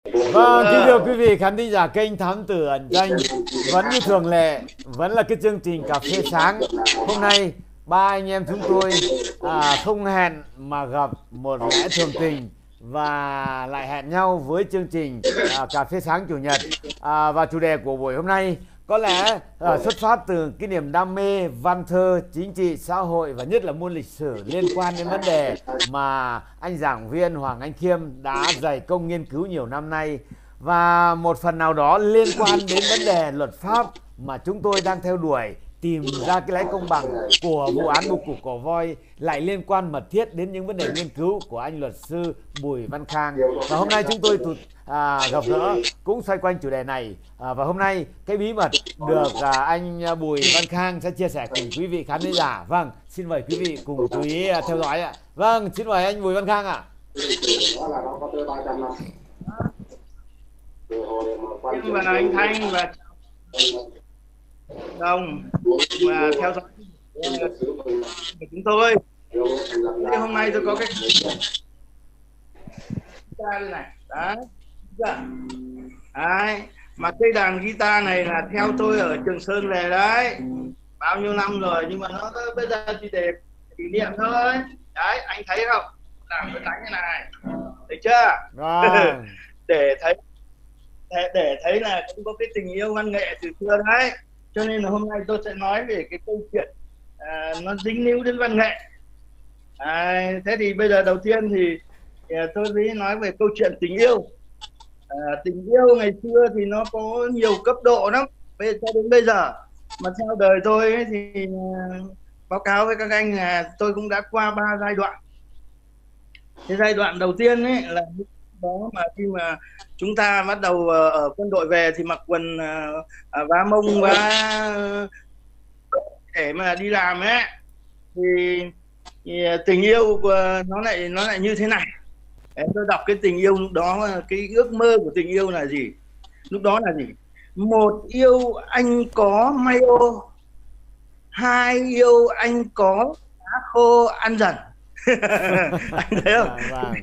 Vâng, kính thưa quý vị khán thính giả kênh Thám Tử Ẩn Danh. Vẫn như thường lệ, vẫn là cái chương trình cà phê sáng. Hôm nay ba anh em chúng tôi không hẹn mà gặp một lẽ thường tình, và lại hẹn nhau với chương trình cà phê sáng chủ nhật. Và chủ đề của buổi hôm nay có lẽ xuất phát từ cái niềm đam mê văn thơ, chính trị, xã hội và nhất là môn lịch sử liên quan đến vấn đề mà anh giảng viên Hoàng Anh Khiêm đã dày công nghiên cứu nhiều năm nay, và một phần nào đó liên quan đến vấn đề luật pháp mà chúng tôi đang theo đuổi, tìm ra cái lẽ công bằng của vụ án bưu cục Cỏ Voi, lại liên quan mật thiết đến những vấn đề nghiên cứu của anh luật sư Bùi Văn Khang. Và hôm nay chúng tôi gặp gỡ cũng xoay quanh chủ đề này. Và hôm nay cái bí mật được anh Bùi Văn Khang sẽ chia sẻ cùng quý vị khán giả. Vâng, xin mời quý vị cùng chú ý theo dõi ạ. Vâng, xin mời anh Bùi Văn Khang ạ. Nhưng mà anh Thanh và Đồng và theo dõi của chúng tôi. Thì hôm nay tôi có cái guitar đây này, đấy, mà cây đàn guitar này là theo tôi ở Trường Sơn về đấy, bao nhiêu năm rồi, nhưng mà nó bây giờ chỉ để kỷ niệm thôi. Đấy, anh thấy không? Làm cái đánh như này, thấy chưa? để thấy là cũng có cái tình yêu văn nghệ từ xưa đấy, cho nên là hôm nay tôi sẽ nói về cái câu chuyện nó dính líu đến văn nghệ. Thế thì bây giờ đầu tiên thì tôi mới nói về câu chuyện tình yêu. Tình yêu ngày xưa thì nó có nhiều cấp độ lắm, cho đến bây giờ mà theo đời tôi ấy, thì báo cáo với các anh là tôi cũng đã qua 3 giai đoạn. Cái giai đoạn đầu tiên ấy là đó mà khi mà chúng ta bắt đầu ở quân đội về thì mặc quần vá mông vá để mà đi làm ấy, thì tình yêu của nó lại như thế này. Tôi đọc cái tình yêu lúc đó, cái ước mơ của tình yêu là gì? Lúc đó là gì? Một, yêu anh có may ô. Hai, yêu anh có cá khô ăn dần. Anh thấy không?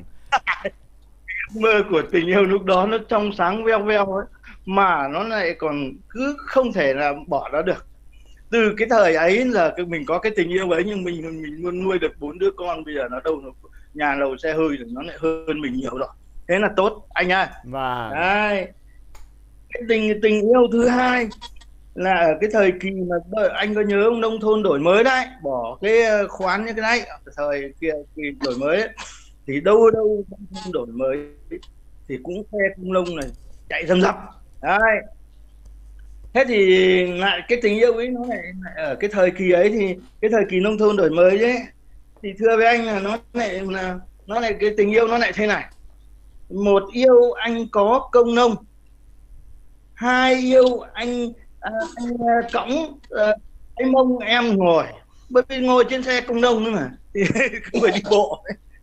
Mơ của tình yêu lúc đó nó trong sáng veo veo ấy, mà nó lại còn cứ không thể là bỏ nó được. Từ cái thời ấy là mình có cái tình yêu ấy, nhưng mình luôn nuôi được 4 đứa con, bây giờ nó đâu, nhà lầu xe hơi nó lại hơn mình nhiều rồi, thế là tốt anh ơi. Đấy. Cái tình yêu thứ hai là ở cái thời kỳ mà anh có nhớ ông nông thôn đổi mới đấy, bỏ cái khoán như cái đấy, thời kia kỳ đổi mới ấy, thì đâu đổi mới thì cũng xe công nông này chạy rầm rập đấy. Thế thì lại cái tình yêu ấy nó lại ở cái thời kỳ ấy, thì cái thời kỳ nông thôn đổi mới ấy, thì thưa với anh là nó lại cái tình yêu nó lại thế này. Một, yêu anh có công nông. Hai, yêu anh cõng cái mông em ngồi, bởi vì ngồi trên xe công nông nữa mà thì không phải đi bộ.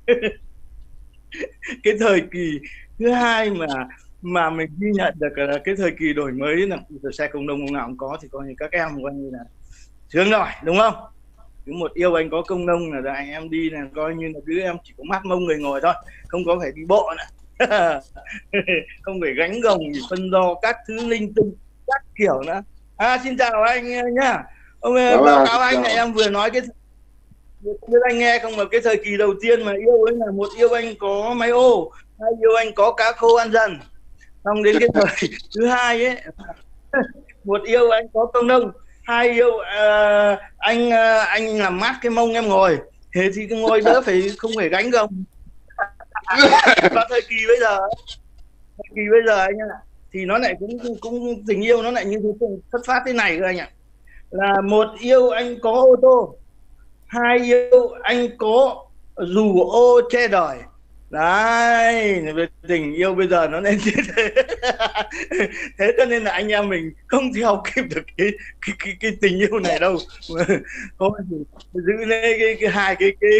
Cái thời kỳ thứ hai mà mình ghi nhận được là cái thời kỳ đổi mới là xe công nông nào cũng có, thì coi như các em coi như là sướng rồi, đúng không? Cứ một yêu anh có công nông là anh em đi là coi như là đứa em chỉ có mắt mông người ngồi thôi, không có phải đi bộ nữa. Không phải gánh gồng phân do các thứ linh tinh các kiểu nữa. Xin chào anh nhá. Ông báo cáo anh này, em vừa nói cái biết anh nghe không, mà cái thời kỳ đầu tiên mà yêu ấy là một, yêu anh có máy ô. Hai, yêu anh có cá khô ăn dần. Xong đến cái thời thứ hai ấy, một, yêu anh có công nông. Hai, yêu anh làm mát cái mông em ngồi, thế thì cái ngồi đỡ không phải gánh gồng. Và thời kỳ bây giờ anh ạ, thì nó lại cũng tình yêu nó lại như thế, xuất phát thế này cơ anh ạ. Là một, yêu anh có ô tô. Hai, yêu anh có dù ô che đời. Đấy, tình yêu bây giờ nó nên như thế. Thế cho nên là anh em mình không theo kịp được cái tình yêu này đâu. Thôi giữ lấy cái hai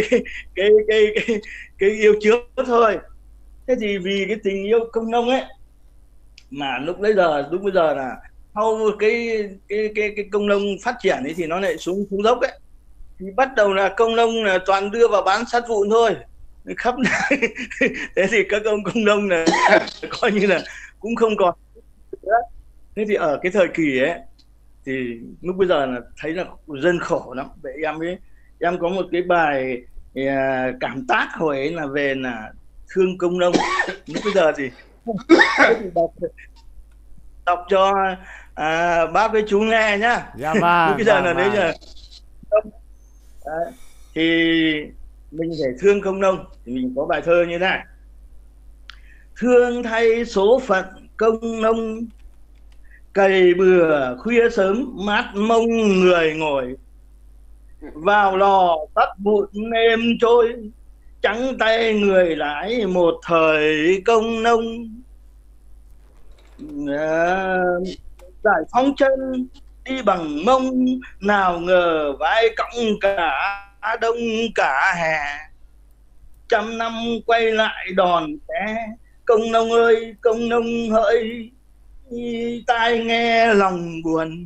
cái yêu trước thôi. Thế thì vì cái tình yêu công nông ấy, mà lúc bây giờ là sau cái công nông phát triển ấy, thì nó lại xuống dốc ấy, thì bắt đầu là công nông là toàn đưa vào bán sát vụn thôi. khắp nơi. Thế thì các ông công nông là coi như là cũng không còn nữa. Thế thì ở cái thời kỳ ấy thì lúc bây giờ là thấy là dân khổ lắm. Vậy em có một cái bài cảm tác hồi ấy là về là thương công nông. Lúc bây giờ thì đọc cho bác với chú nghe nhá. Dạ vâng. Lúc bây giờ là đấy là thì mình phải thương công nông thì mình có bài thơ như thế này: thương thay số phận công nông, cày bừa khuya sớm mát mông người ngồi, vào lò tắt vụn êm trôi, trắng tay người lái một thời công nông. Giải phóng chân đi bằng mông, nào ngờ vai cõng cả đông cả hè, trăm năm quay lại đòn té. Công nông ơi công nông hỡi, tai nghe lòng buồn.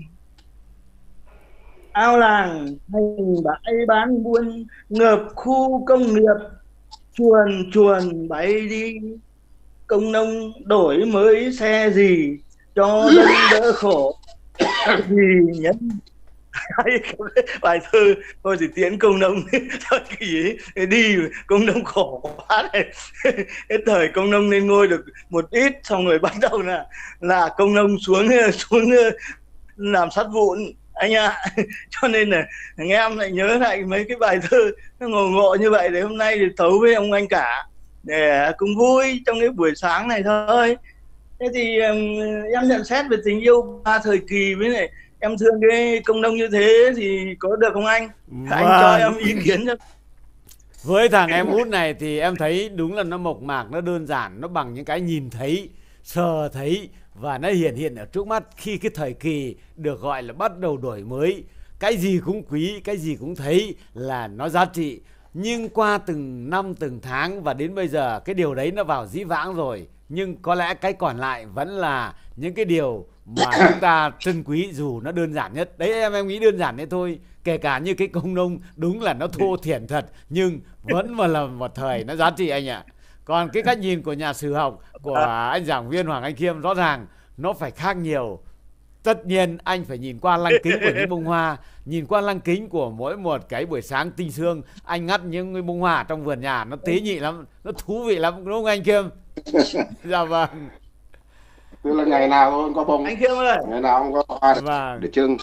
Ao làng thành bãi bán buôn, ngợp khu công nghiệp chuồn chuồn bay đi. Công nông đổi mới xe gì cho dân đỡ khổ, vì nhân bài thơ thôi thì tiễn công nông thời kỳ ấy đi, công nông khổ quá này. Cái thời công nông lên ngôi được một ít, xong rồi bắt đầu là công nông xuống làm sắt vụn anh ạ. Cho nên là nghe em lại nhớ lại mấy cái bài thơ nó ngộ ngộ như vậy. Để hôm nay thì tấu với ông anh cả để cùng vui trong cái buổi sáng này thôi. Thế thì em nhận xét về tình yêu ba thời kỳ với lại em thương cái công nông như thế thì có được không anh? Anh cho em ý kiến cho. Với thằng em út này thì em thấy đúng là nó mộc mạc, nó đơn giản, nó bằng những cái nhìn thấy, sờ thấy và nó hiện ở trước mắt. Khi cái thời kỳ được gọi là bắt đầu đổi mới, cái gì cũng quý, cái gì cũng thấy là nó giá trị. Nhưng qua từng năm từng tháng và đến bây giờ cái điều đấy nó vào dĩ vãng rồi. Nhưng có lẽ cái còn lại vẫn là những cái điều mà chúng ta trân quý dù nó đơn giản nhất. Đấy em nghĩ đơn giản đấy thôi. Kể cả như cái công nông đúng là nó thô thiển thật, nhưng vẫn mà là một thời nó giá trị anh ạ. Còn cái cách nhìn của nhà sử học, của anh giảng viên Hoàng Anh Khiêm rõ ràng nó phải khác nhiều. Tất nhiên anh phải nhìn qua lăng kính của những bông hoa, nhìn qua lăng kính của mỗi một cái buổi sáng tinh sương. Anh ngắt những cái bông hoa trong vườn nhà nó tế nhị lắm, nó thú vị lắm, đúng không anh Khiêm? Dạ vâng. Tức là ngày nào cũng có bông, anh Khiêm ơi, ngày nào cũng có hoa vâng. để trưng.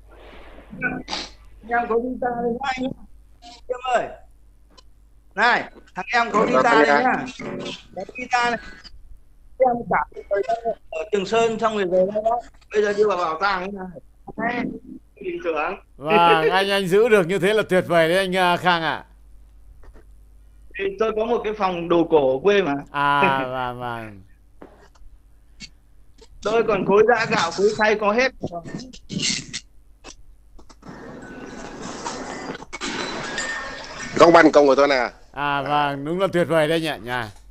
Em có guitar đây anh Khiêm ơi. Này, thằng em có guitar đây nhá. Cái guitar này em cả ở Trường Sơn xong rồi về đây đó. Bây giờ đi vào bảo tàng thế này. Bình thường. Vâng, anh giữ được như thế là tuyệt vời đấy anh Khang ạ. Thì tôi có một cái phòng đồ cổ ở quê mà. Vâng vâng. Tôi còn khối giã gạo, khối xay có hết. Công ban công của tôi nè. Vâng, đúng là tuyệt vời đấy nhỉ.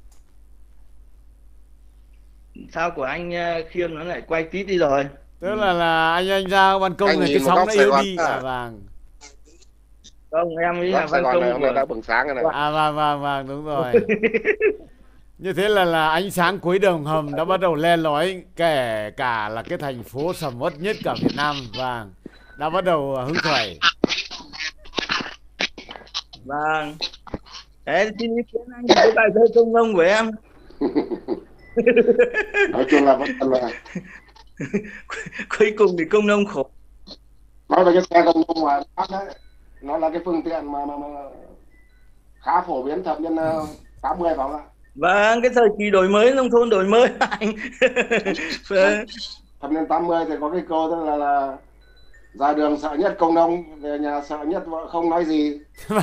Sao của anh Khiêm nó lại quay tít đi rồi? Tức là anh ra ban công này cái sóng nó yếu đi. Vâng. Không, em nghĩ là ban công công này đã bừng sáng rồi này. Vâng, đúng rồi. Như thế là ánh sáng cuối đường hầm đã bắt đầu le lói, kể cả là cái thành phố sầm uất nhất cả Việt Nam. Vâng, đã bắt đầu hứng khởi. Vâng. Thế xin ý kiến anh cái bài thơ công nông của em. Nói chung là vẫn là cuối cùng thì công nông khổ. nói về cái xe công nông mà nó là cái phương tiện mà khá phổ biến thập niên 80 phải không ạ? Vâng, cái thời kỳ đổi mới nông thôn đổi mới anh. Thập niên 80 thì có cái câu tức là ra đường sợ nhất công nông, về nhà sợ nhất vợ không nói gì.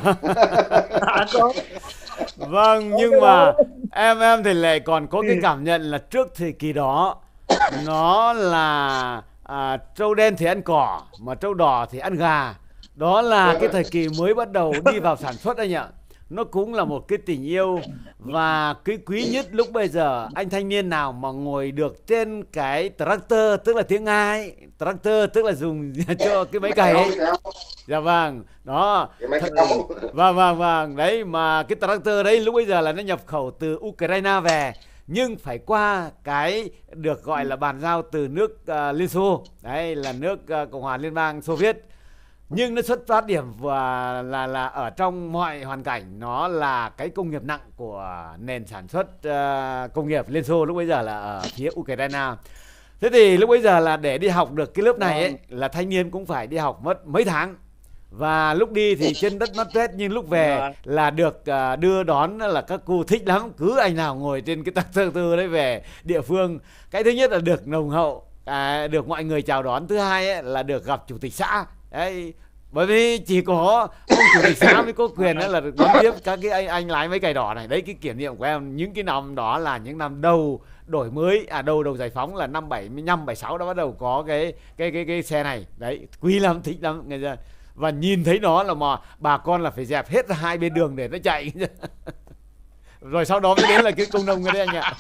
Vâng, nhưng mà em thì lại còn có cái cảm nhận là trước thời kỳ đó nó là trâu đen thì ăn cỏ, mà trâu đỏ thì ăn gà. Đó là cái thời kỳ mới bắt đầu đi vào sản xuất anh ạ. Nó cũng là một cái tình yêu. Và cái quý nhất lúc bây giờ, anh thanh niên nào mà ngồi được trên cái tractor, tức là tiếng Nga ấy, tractor tức là dùng cho cái máy cày ấy. Dạ vâng, đó. cái máy kéo. Vâng, đấy mà cái tractor đấy lúc bây giờ là nó nhập khẩu từ Ukraine về, nhưng phải qua cái được gọi là bàn giao từ nước Liên Xô, đấy là nước Cộng hòa Liên bang Xô Viết. Nhưng nó xuất phát điểm và là ở trong mọi hoàn cảnh nó là cái công nghiệp nặng của nền sản xuất công nghiệp Liên Xô lúc bây giờ là ở phía Ukraine. Thế thì lúc bây giờ là để đi học được cái lớp này ấy, là thanh niên cũng phải đi học mất mấy tháng. Và lúc đi thì trên đất mất rét, nhưng lúc về là được đưa đón là các cô thích lắm. Cứ anh nào ngồi trên cái tractor đấy về địa phương, cái thứ nhất là được nồng hậu, được mọi người chào đón. Thứ hai ấy, là được gặp chủ tịch xã. Đấy, bởi vì chỉ có ông chủ tịch xã mới có quyền là được đón tiếp các cái anh lái mấy cày đỏ này. Đấy, cái kỷ niệm của em những cái năm đó là những năm đầu đổi mới, đầu giải phóng là năm 75 76 đã bắt đầu có cái xe này. Đấy, quý lắm, thích lắm người ta. Và nhìn thấy nó là mà bà con là phải dẹp hết hai bên đường để nó chạy. Rồi sau đó mới đến là cái công nông cái đấy anh ạ.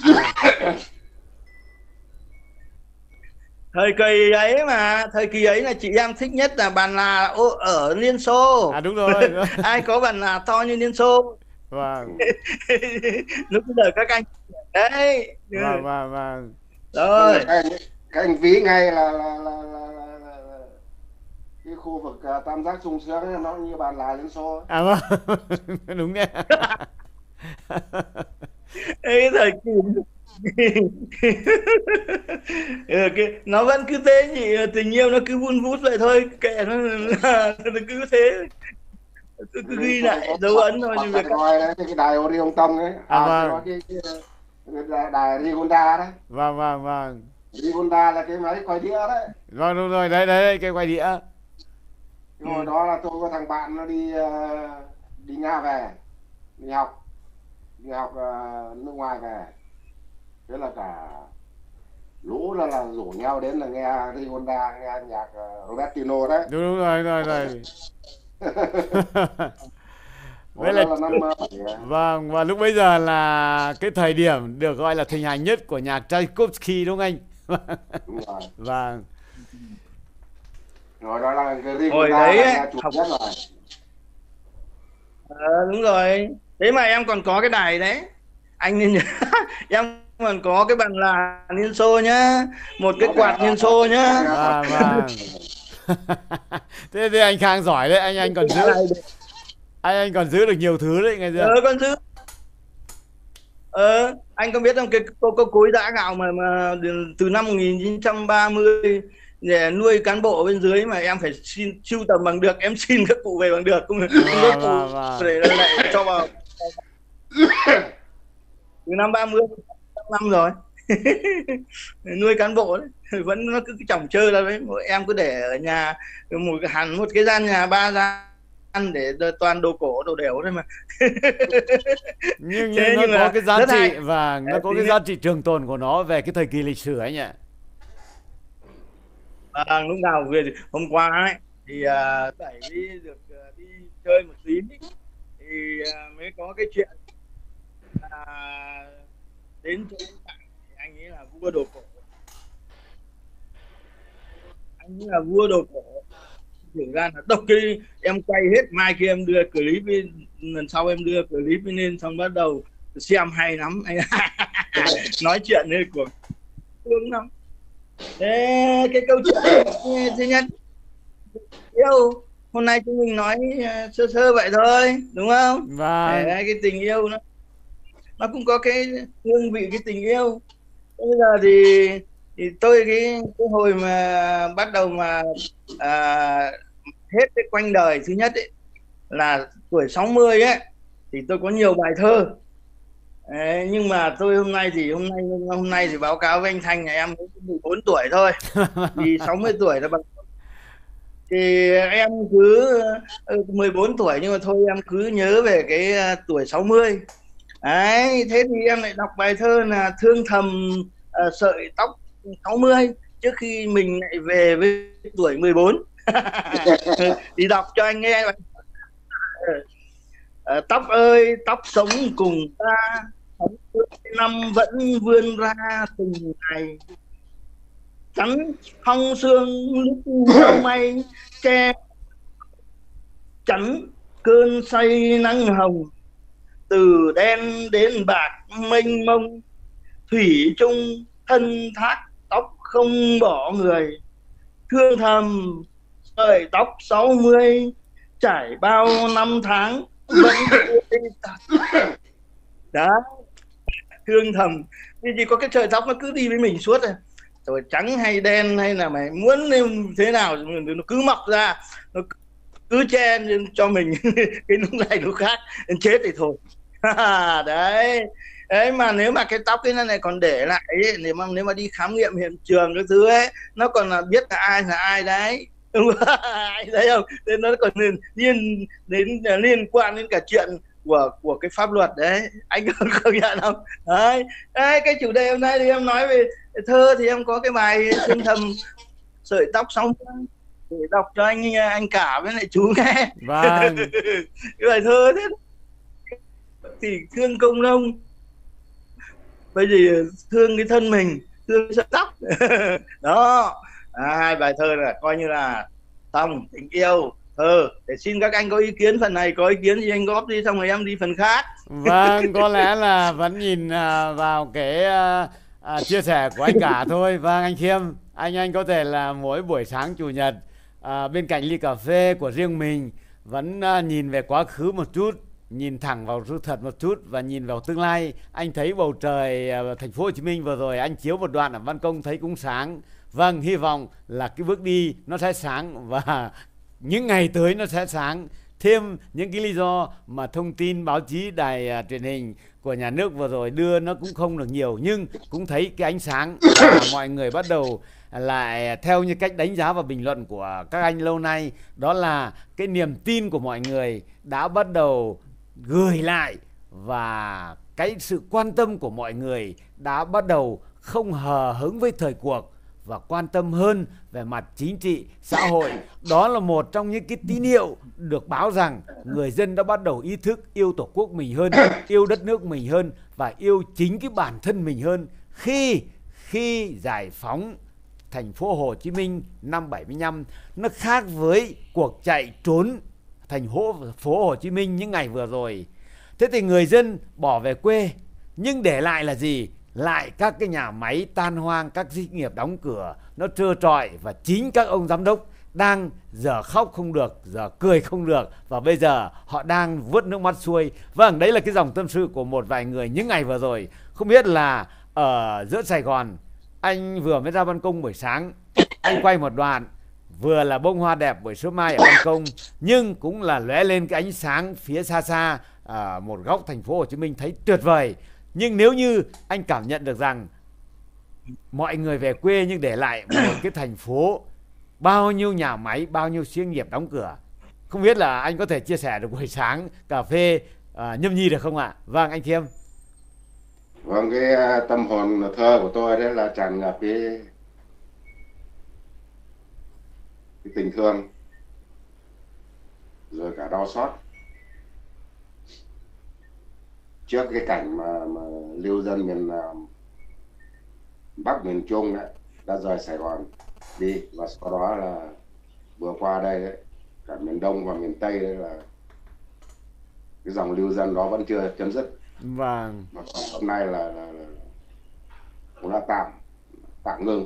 Thời kỳ ấy là chị em thích nhất là bàn là ở Liên Xô. Đúng rồi. Ai có bàn là to như Liên Xô. Vâng. Lúc bây giờ các anh đấy. Vâng. Rồi. Các anh ví ngay là cái khu vực tam giác sung sướng nó như bàn là Liên Xô. Vâng. Đúng nha. Cái thời kỳ nó vẫn cứ thế nhỉ, tình yêu nó cứ vun vút vậy thôi, kệ nó cứ thế, cứ ghi lại dấu ấn thôi. Nhưng việc cái đài Orion Tông ấy, vâng. cái đài Rigonda đấy. Vâng. Rigonda là cái máy quay đĩa đấy. Vâng, đúng rồi, đấy cái quay đĩa. Hồi đó là tôi có thằng bạn nó đi Nga về, đi học nước ngoài về, thế là cả lũ là rủ nhau đến là nghe Rigonda, nghe nhạc Robertino đấy. Đúng rồi. Vậy là năm vâng, và lúc bây giờ là cái thời điểm được gọi là thịnh hành nhất của nhạc Tchaikovsky đúng không anh? Đúng rồi. Vâng. Rồi đó là cái Rigonda là chủ nhất rồi. Đúng rồi. Thế mà em còn có cái đài đấy. Anh nên nhớ. Em còn có cái bàn là Liên Xô nhá, một cái quạt Liên Xô nhá. Vâng. Thế thì anh Khang giỏi đấy, anh còn giữ. Anh còn giữ được nhiều thứ đấy ngày xưa. Con giữ. Anh có biết không, cái cối giã gạo mà từ năm 1930 để nuôi cán bộ bên dưới mà em phải xin sưu tầm bằng được, em xin các cụ về bằng được, không có cụ để lại cho vào. Từ năm 30 năm rồi. Nuôi cán bộ đấy, vẫn nó cứ chỏng chơi ra đấy. Em cứ để ở nhà một cái gian nhà 3 gian để toàn đồ cổ đồ đẻo thôi mà. nhưng nó có cái giá trị và nó có cái giá trị trường tồn của nó về cái thời kỳ lịch sử ấy nhỉ. Lúc nào về hôm qua ấy thì đẩy đi được đi chơi một tí thì mới có cái chuyện đến chỗ anh ấy là vua đồ cổ. Anh ấy là vua đồ cổ. Thực ra là đọc cái em quay hết, mai kia em đưa clip lần sau em đưa clip lên, xong bắt đầu xem hay lắm anh. Nói chuyện này của thương lắm. Thế cái câu chuyện thứ nhất yêu, hôm nay chúng mình nói sơ vậy thôi đúng không? Vâng. Cái tình yêu nó cũng có cái hương vị cái tình yêu. Bây giờ thì tôi cái hồi mà bắt đầu mà hết cái quanh đời thứ nhất ấy, là tuổi 60 ấy, thì tôi có nhiều bài thơ. Đấy, nhưng mà tôi hôm nay thì báo cáo với anh Thanh là em mới 14 tuổi thôi. Vì 60 tuổi là bằng, thì em cứ 14 tuổi nhưng mà thôi em cứ nhớ về cái tuổi 60. Đấy, thế thì em lại đọc bài thơ là thương thầm sợi tóc 60 trước khi mình lại về với tuổi 14. Thì đọc cho anh nghe. Tóc ơi tóc sống cùng ta, năm vẫn vươn ra từng ngày, chắn hong xương lúc mây che chắn cơn say nắng hồng, từ đen đến bạc mênh mông, thủy chung thân thác tóc không bỏ người, thương thầm sợi tóc 60 trải bao năm tháng vẫn đó. Thương thầm vì chỉ có cái sợi tóc nó cứ đi với mình suốt rồi trắng hay đen hay là mày muốn thế nào nó cứ mọc ra, nó cứ che cho mình cái lúc này lúc khác đến chết thì thôi. Đấy đấy, mà nếu mà cái tóc cái này còn để lại ấy, nếu mà đi khám nghiệm hiện trường cái thứ ấy, nó còn là biết là ai đấy. Anh thấy không, nên nó còn liên quan đến cả chuyện của cái pháp luật đấy, anh không nhận không? Đấy, cái chủ đề hôm nay thì em nói về thơ, thì em có cái bài Thương thầm sợi tóc xong để đọc cho anh cả với lại chú nghe. Vâng. Cái bài thơ thế thì thương công nông, bây giờ thương cái thân mình, thương sợi tóc. Đó, hai bài thơ là coi như là xong tình yêu thơ. Để xin các anh có ý kiến phần này, có ý kiến gì anh góp đi, xong rồi em đi phần khác. Vâng, có lẽ là vẫn nhìn vào cái chia sẻ của anh cả thôi. Vâng, anh Khiêm, anh có thể là mỗi buổi sáng chủ nhật bên cạnh ly cà phê của riêng mình vẫn nhìn về quá khứ một chút, nhìn thẳng vào sự thật một chút và nhìn vào tương lai. Anh thấy bầu trời thành phố Hồ Chí Minh vừa rồi anh chiếu một đoạn ở ban công thấy cũng sáng. Vâng, hy vọng là cái bước đi nó sẽ sáng và những ngày tới nó sẽ sáng. Thêm những cái lý do mà thông tin báo chí, đài truyền hình của nhà nước vừa rồi đưa nó cũng không được nhiều, nhưng cũng thấy cái ánh sáng và mọi người bắt đầu lại theo như cách đánh giá và bình luận của các anh lâu nay, đó là cái niềm tin của mọi người đã bắt đầu gửi lại, và cái sự quan tâm của mọi người đã bắt đầu không hờ hững với thời cuộc và quan tâm hơn về mặt chính trị, xã hội. Đó là một trong những cái tín hiệu được báo rằng người dân đã bắt đầu ý thức yêu Tổ quốc mình hơn, yêu đất nước mình hơn và yêu chính cái bản thân mình hơn. Khi giải phóng thành phố Hồ Chí Minh năm 75, nó khác với cuộc chạy trốn thành phố Hồ Chí Minh những ngày vừa rồi. Thế thì người dân bỏ về quê, nhưng để lại là gì? Lại các cái nhà máy tan hoang, các doanh nghiệp đóng cửa, nó trơ trọi, và chính các ông giám đốc đang giờ khóc không được, giờ cười không được, và bây giờ họ đang vớt nước mắt xuôi. Vâng, đấy là cái dòng tâm sự của một vài người những ngày vừa rồi. Không biết là ở giữa Sài Gòn, anh vừa mới ra ban công buổi sáng, anh quay một đoạn, vừa là bông hoa đẹp buổi sớm mai ở ban công, nhưng cũng là lóe lên cái ánh sáng phía xa xa ở một góc thành phố Hồ Chí Minh thấy tuyệt vời. Nhưng nếu như anh cảm nhận được rằng mọi người về quê nhưng để lại một cái thành phố bao nhiêu nhà máy, bao nhiêu xí nghiệp đóng cửa, không biết là anh có thể chia sẻ được buổi sáng cà phê nhâm nhi được không ạ? Vâng, anh Thiêm. Vâng, cái tâm hồn thơ của tôi đấy là tràn ngập cái tình thương rồi cả đau xót trước cái cảnh mà lưu dân miền Bắc, miền Trung đấy đã rời Sài Gòn đi, và sau đó là vừa qua đây đấy, cả miền Đông và miền Tây đấy là cái dòng lưu dân đó vẫn chưa chấm dứt. Vâng. Và hôm nay là cũng đã tạm ngưng.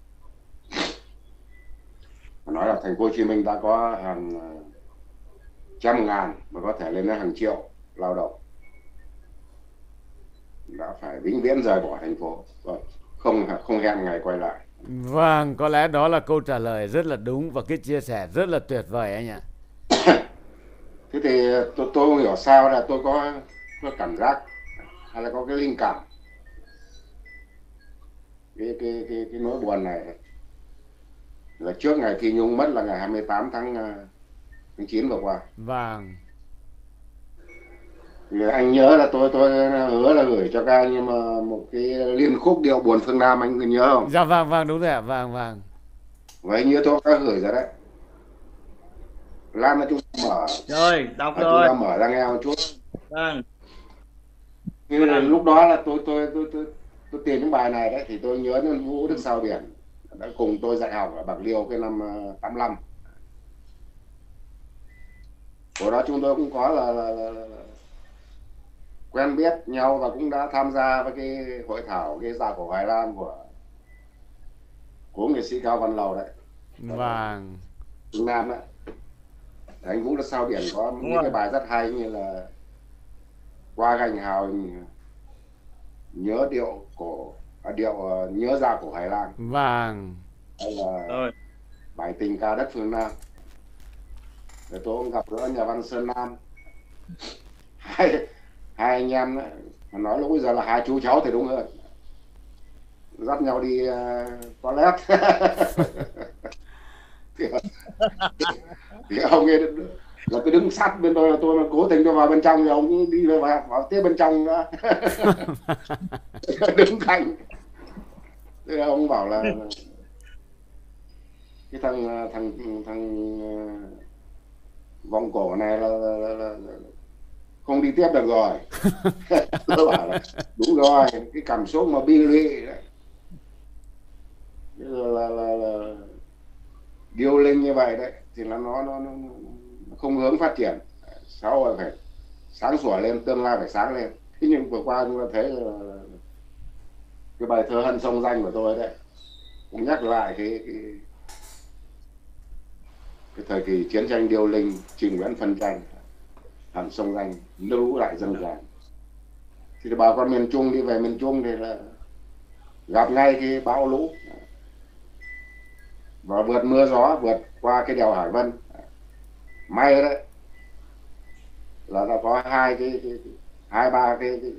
Mà nói là thành phố Hồ Chí Minh đã có hàng trăm ngàn mà có thể lên đến hàng triệu lao động đã phải vĩnh viễn rời bỏ thành phố, không hẹn ngày quay lại. Vâng, có lẽ đó là câu trả lời rất là đúng và cái chia sẻ rất là tuyệt vời anh ạ. Thế thì tôi không hiểu sao là tôi có cảm giác hay là có cái linh cảm cái nỗi buồn này là trước ngày Phi Nhung mất là ngày 28 tháng 9 vừa qua. Vâng. Thì anh nhớ là tôi hứa là gửi cho các anh mà một cái liên khúc điệu buồn phương Nam, anh nhớ không? Dạ vâng, đúng rồi ạ. Vâng. Vậy như tôi đã gửi rồi đấy. Lan là chúng mở rồi, đọc rồi. Chúng ta mở ra nghe một chút. Vâng. Như là lúc đó là tôi tìm những bài này đấy thì tôi nhớ đến Vũ Đức Sao Biển đã cùng tôi dạy học ở Bạc Liêu cái năm 85. Hồi đó chúng tôi cũng có là quen biết nhau và cũng đã tham gia với cái hội thảo cái Già Cổ Hoài Lan của nghệ sĩ Cao Văn Lầu đấy, Vâng. Trung Nam đấy. Anh Vũ là sao biển có Đúng những rồi. cái bài rất hay như là Qua gành hào nhớ điệu cổ nhớ Già Cổ Hoài Lan, Vâng. hay là Rồi. bài tình ca đất phương Nam. Rồi tôi cũng gặp gỡ nhà văn Sơn Nam, hai anh em đấy. Mà nói lúc bây giờ là hai chú cháu thì đúng hơn, dắt nhau đi toilet. thì ông ấy là tôi đứng sát bên tôi, là tôi mà cố tình tôi vào bên trong thì ông cũng đi vào tiếp bên trong nữa. Đứng cạnh. Thế là ông bảo là cái thằng vòng cổ này là không đi tiếp được rồi. Tôi bảo là đúng rồi, cái cảm xúc mà bi lụy đấy, là điêu linh như vậy đấy thì là nó không hướng phát triển. Sau rồi phải sáng sủa lên, tương lai phải sáng lên. Thế nhưng vừa qua chúng ta thấy là cái bài thơ Hân Sông Danh của tôi đấy cũng nhắc lại cái thời kỳ chiến tranh điêu linh, Trình Nguyễn phân tranh, Hân Sông Danh, nước lũ lại dâng tràn. Thì bà con miền Trung đi về miền Trung thì là gặp ngay cái bão lũ và vượt mưa gió, vượt qua cái đèo Hải Vân. May đấy là đã có hai ba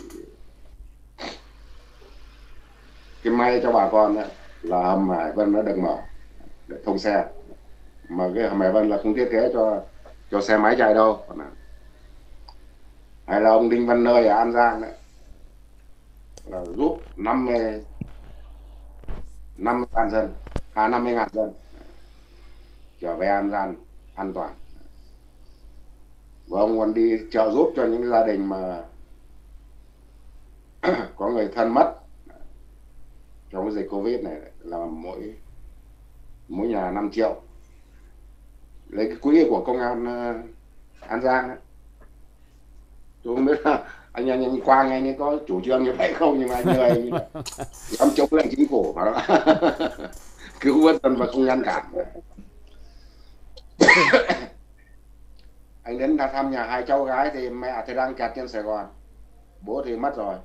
cái may cho bà con đấy, là hầm Hải Vân nó được mở để thông xe. Mà cái hầm Hải Vân là không thiết kế cho xe máy chạy đâu. Hay là ông Đinh Văn Nơi ở An Giang đấy là giúp 50.000 dân trở về An Giang an toàn. Và ông còn đi trợ giúp cho những gia đình mà có người thân mất trong cái dịch Covid này, là mỗi nhà 5 triệu, lấy cái quỹ của công an An Giang ấy. Tôi không biết là anh Quang anh ấy có chủ trương như vậy không, nhưng mà anh người dám chống lại chính phủ mà đó. Cứu vớt dân và không ngăn cản. Anh đến thăm nhà hai cháu gái thì mẹ thì đang kẹt trên Sài Gòn, bố thì mất rồi.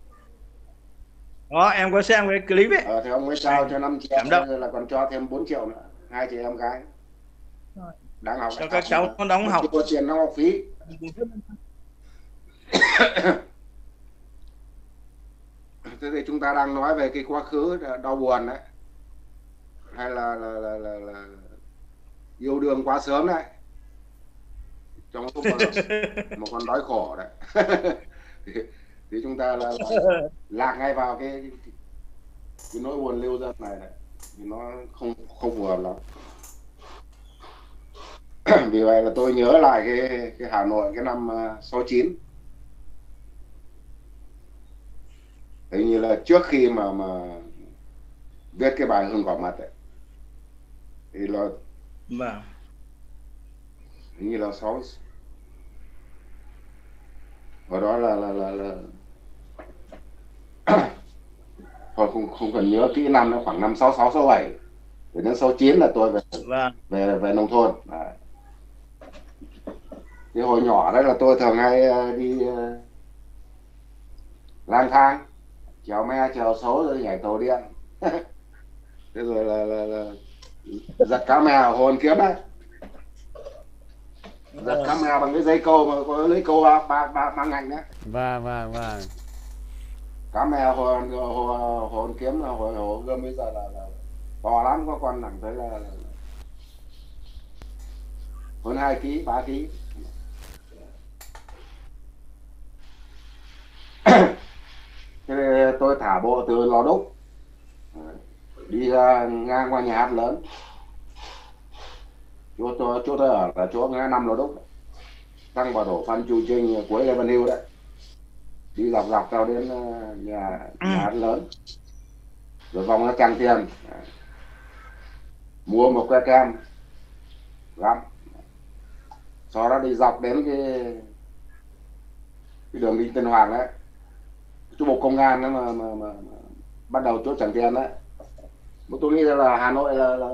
Đó, em có xem cái clip ấy. Thì ông ấy trao cho 5 triệu rồi là còn cho thêm 4 triệu nữa, 2 chị em gái đang học Cho các cháu nó đóng học. có tiền đóng học phí. Thế thì chúng ta đang nói về cái quá khứ đau buồn đấy, hay là yêu đương quá sớm đấy, trong lúc một con đói khổ đấy. thì chúng ta là lạc ngay vào cái nỗi buồn lưu dân này đấy, thì nó không phù hợp lắm. Vì vậy là tôi nhớ lại cái Hà Nội cái năm 69. Hình như là trước khi mà viết cái bài Hương Cỏ Mật ấy, thì là hình như là ở đó là thôi không cần nhớ kỹ năm, nó khoảng năm 66 67, đến 69 là tôi về nông thôn. Đấy. Cái hồi nhỏ đấy là tôi thường hay đi lang thang, chèo me chèo số rồi nhảy tàu điện. Thế rồi là giật cá mè ở Hồ Hoàn Kiếm đấy, giật cá mè bằng cái dây câu mà có lưới câu ba ngành đấy. Vâng. Cá mè Hồ Hoàn Kiếm là Hồ Gươm bây giờ là to lắm, có con nặng tới là hơn 2 kg 3 kg. Thế tôi thả bộ từ Lò Đúc đi ra ngang qua nhà hát lớn, chỗ tôi ở là chỗ ngã 5 Lò Đúc, tăng vào đổ Phan Chu Trinh cuối Lê Văn Hưu đấy, đi dọc theo đến nhà hát lớn, rồi vòng ra Tràng Tiền, mua một que kem gặm, sau đó đi dọc đến cái đường Đinh Tiên Hoàng đấy, chỗ bộ công an đó mà bắt đầu chỗ Tràng Tiền đấy. Tôi nghĩ là Hà Nội là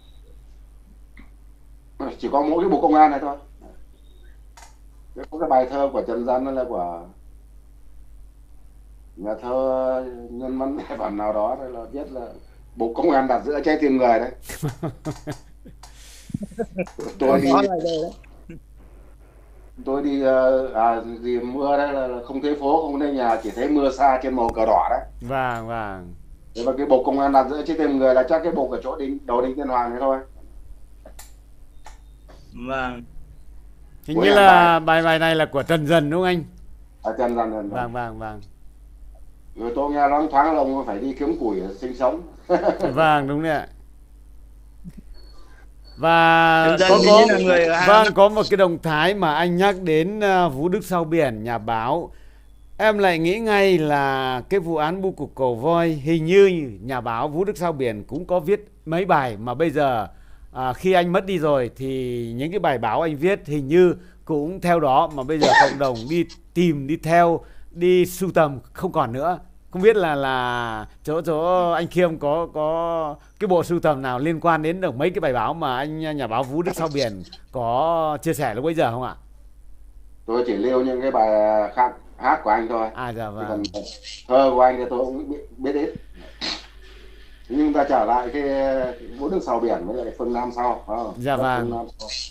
chỉ có mỗi cái bộ công an này thôi. Có cái bài thơ của Trần Dân là của nhà thơ nhân văn đại bản nào đó, là viết là bộ công an đặt giữa trái tim người đấy. tôi đi gì mưa đấy là không thấy phố không thấy nhà, chỉ thấy mưa xa trên màu cờ đỏ đấy. Vâng. Thế và cái bộ công an đặt giữa trái tim người là chắc cái bộ ở chỗ đầu Đinh Tiên Hoàng này thôi. Vâng. Hình như là bài này là của Trần Dần đúng không anh? Trần Dần. Vâng. Rồi tôi nghe loáng thoáng là ông phải đi kiếm củi sinh sống. Vâng, đúng đấy ạ. Và có một cái động thái mà anh nhắc đến Vũ Đức Sao Biển, nhà báo. Em lại nghĩ ngay là cái vụ án bưu cục Cầu Voi, hình như nhà báo Vũ Đức Sao Biển cũng có viết mấy bài mà bây giờ khi anh mất đi rồi thì những cái bài báo anh viết hình như cũng theo đó, mà bây giờ cộng đồng đi tìm, đi theo, đi sưu tầm không còn nữa. Không biết là chỗ anh Khiêm có cái bộ sưu tầm nào liên quan đến được mấy cái bài báo mà anh nhà báo Vũ Đức Sao Biển có chia sẻ lúc bây giờ không ạ? Tôi chỉ lưu những cái bài hát của anh thôi. Dạ vâng. Thơ của anh thì tôi cũng biết ít. Nhưng ta trở lại cái Vũ Đức Sao Biển với lại Phương Nam sau. Dạ vâng.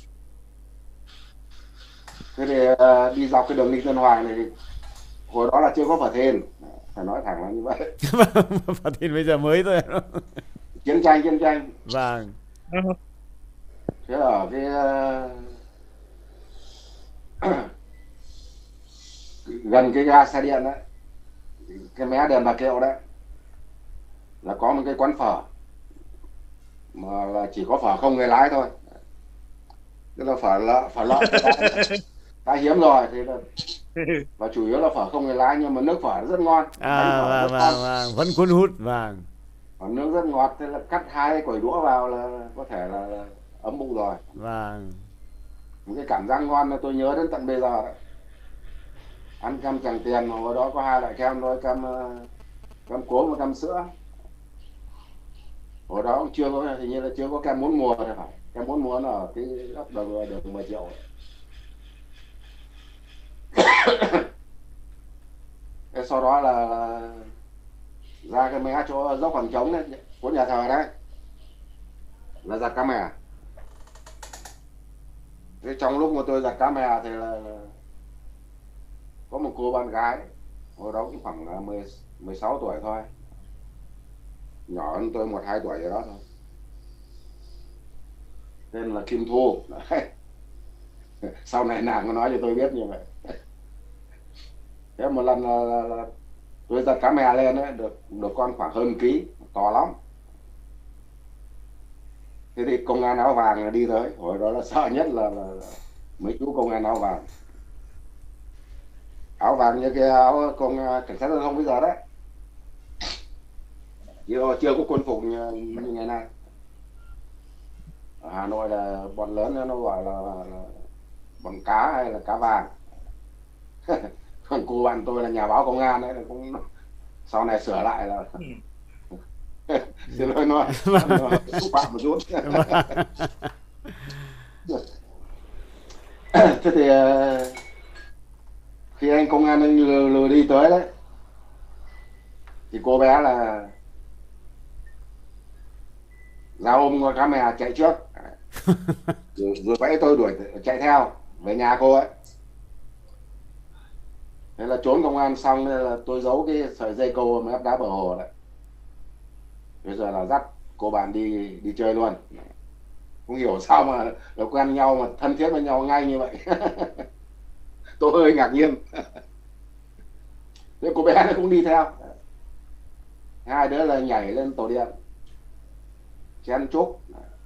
Thế thì đi dọc cái đường Đinh Tiên Hoàng này thì hồi đó là chưa có phở thìn, phải nói thẳng là như vậy. Phở thìn bây giờ mới thôi. Chiến tranh. Vâng. Thế ở cái gần cái ga xe điện đấy, cái mé đèn Bà Kiệu đấy, là có một cái quán phở mà là chỉ có phở không người lái thôi. Tức là phở lợn đã hiếm rồi, thế là và chủ yếu là phở không người lái, nhưng mà nước phở rất ngon. Vâng, vẫn cuốn hút. Vâng. Nước rất ngọt, thế là cắt 2 quả đũa vào là có thể là ấm bụng rồi. Vâng. Một cái cảm giác ngon là tôi nhớ đến tận bây giờ đấy. Ăn cam Tràng Tiền mà hồi đó có 2 loại kem thôi, cam cốm và cam sữa. Hồi đó cũng chưa có, hình như là chưa có kem 4 mùa thì phải. Kem 4 mùa nó ở cái góc đường 10 triệu. Thế sau đó là ra cái mé chỗ dốc khoảng trống đấy, của nhà thờ đấy, là giặt cá mè. Thế trong lúc mà tôi giặt cá mè thì là có một cô bạn gái, hồi đó cũng khoảng 16 tuổi thôi, nhỏ hơn tôi 1-2 tuổi gì đó thôi, tên là Kim Thu. Sau này nàng có nói cho tôi biết như vậy. Thế một lần là tôi giặt cá mè lên ấy, được con khoảng hơn ký, to lắm. Thế thì công an áo vàng đi tới, hồi đó là sợ nhất là mấy chú công an áo vàng. Áo vàng như cái áo cảnh sát giao thông bây giờ đấy, chưa có quân phục như ngày nay. Ở Hà Nội là bọn lớn nó gọi là bọn cá hay là cá vàng. Còn cô bạn tôi là nhà báo công an đấy, cũng sau này sửa lại là xin lỗi nó xúc phạm một chút. Thế thì khi anh công an anh lừa đi tới đấy, thì cô bé là ra ôm con cá mè chạy trước, rồi vẫy tôi đuổi chạy theo về nhà cô ấy. Thế là trốn công an xong nên là tôi giấu cái sợi dây câu mà ép đá bờ hồ đấy. Bây giờ là dắt cô bạn đi chơi luôn. Không hiểu sao mà là quen nhau mà thân thiết với nhau ngay như vậy. Tôi hơi ngạc nhiên. Thế cô bé nó cũng đi theo. Hai đứa là nhảy lên tàu điện, chen chúc.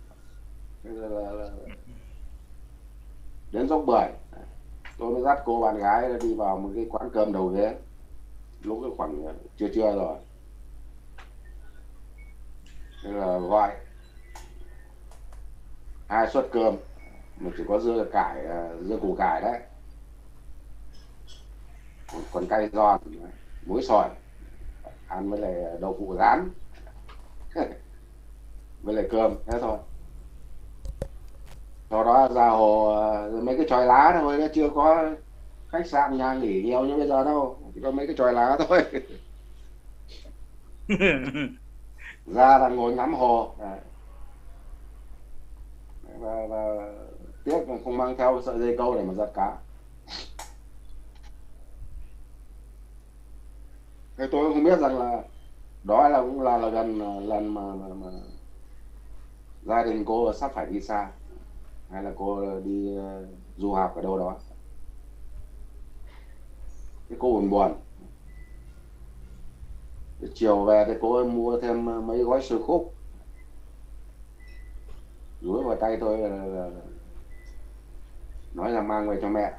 Đến dốc Bưởi, tôi mới dắt cô bạn gái đi vào một cái quán cơm đầu ghế, lúc cái khoảng trưa rồi. Thế là gọi 2 suất cơm, mà chỉ có dưa cải, dưa củ cải đấy, còn cay giòn, muối sỏi, ăn với lại đậu phụ rán với lại cơm, thế thôi. Sau đó ra hồ mấy cái chòi lá thôi, nó chưa có khách sạn nhà nghỉ nhiều như bây giờ đâu, chỉ có mấy cái chòi lá thôi. Ra là ngồi ngắm hồ. Và tiếc là không mang theo sợi dây câu để mà giật cá. Thế tôi không biết rằng là đó là cũng là gần lần mà gia đình cô sắp phải đi xa, hay là cô đi du học ở đâu đó. Cái cô buồn buồn. Chiều về thì cô ấy mua thêm mấy gói sườn khúc, rúi vào tay tôi là nói là mang về cho mẹ.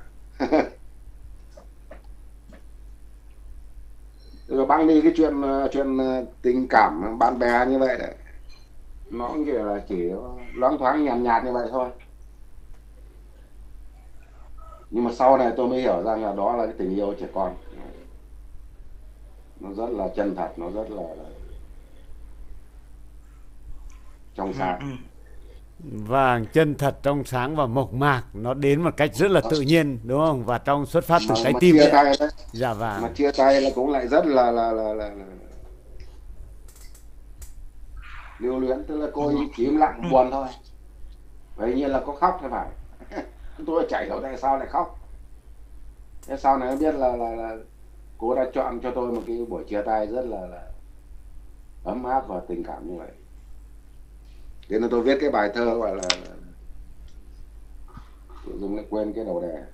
Rồi băng đi cái chuyện tình cảm bạn bè như vậy đấy, nó cũng kiểu là chỉ loáng thoáng nhàn nhạt như vậy thôi. Nhưng mà sau này tôi mới hiểu rằng là đó là cái tình yêu trẻ con, nó rất là chân thật, nó rất là trong sáng. Và chân thật, trong sáng và mộc mạc, nó đến một cách rất là tự nhiên, đúng không? Và trong xuất phát từ trái tim chia đấy. tay đấy. Dạ vâng. Mà chia tay là cũng lại rất là lưu luyến, tức là cô ấy chỉ im lặng buồn thôi. Vậy nhiên là có khóc thì phải. Tôi chảy hiểu tại sao lại khóc. Thế sau này biết là cô đã chọn cho tôi một cái buổi chia tay rất là ấm áp và tình cảm như vậy. Thế nên tôi viết cái bài thơ gọi là tự dưng lại quên cái đầu đề.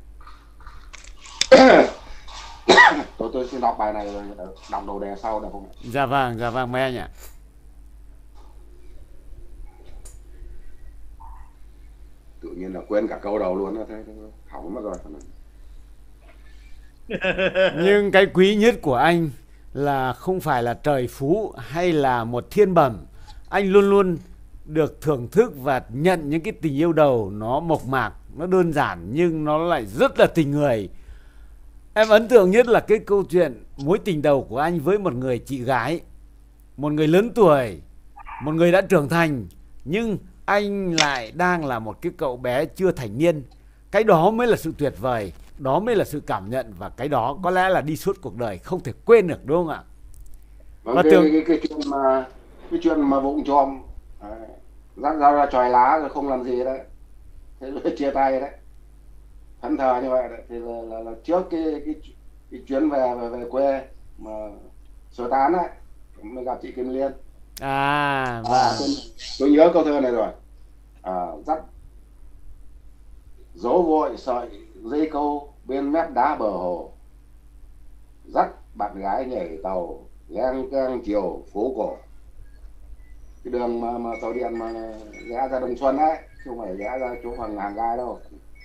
Tôi xin đọc bài này rồi đọc đầu đề sau được không ạ? Dạ vâng mời anh ạ. Tự nhiên là quên cả câu đầu luôn đó, thế hỏng mất rồi. Nhưng cái quý nhất của anh là không phải là trời phú hay là một thiên bẩm. Anh luôn luôn được thưởng thức và nhận những cái tình yêu đầu nó mộc mạc, nó đơn giản nhưng nó lại rất là tình người. Em ấn tượng nhất là cái câu chuyện mối tình đầu của anh với một người chị gái, một người lớn tuổi, một người đã trưởng thành, nhưng anh lại đang là một cái cậu bé chưa thành niên. Cái đó mới là sự tuyệt vời, đó mới là sự cảm nhận, và cái đó có lẽ là đi suốt cuộc đời không thể quên được, đúng không ạ? Và cái chuyện mà vụng trộm dắt dao ra chòi lá rồi không làm gì đấy, thế rồi chia tay đấy, thẫn thờ như vậy đấy, thì là trước cái chuyến về quê mà sơ tán đấy mới gặp chị Kim Liên. Tôi nhớ câu thơ này rồi. Dắt dỗ vội sợi dây câu bên mép đá bờ hồ, dắt bạn gái nhảy tàu ngang ngang chiều phố cổ. Cái đường mà tàu điện mà rẽ ra Đồng Xuân đấy, chứ không phải rẽ ra chỗ Hoàng Hàng Gai đâu.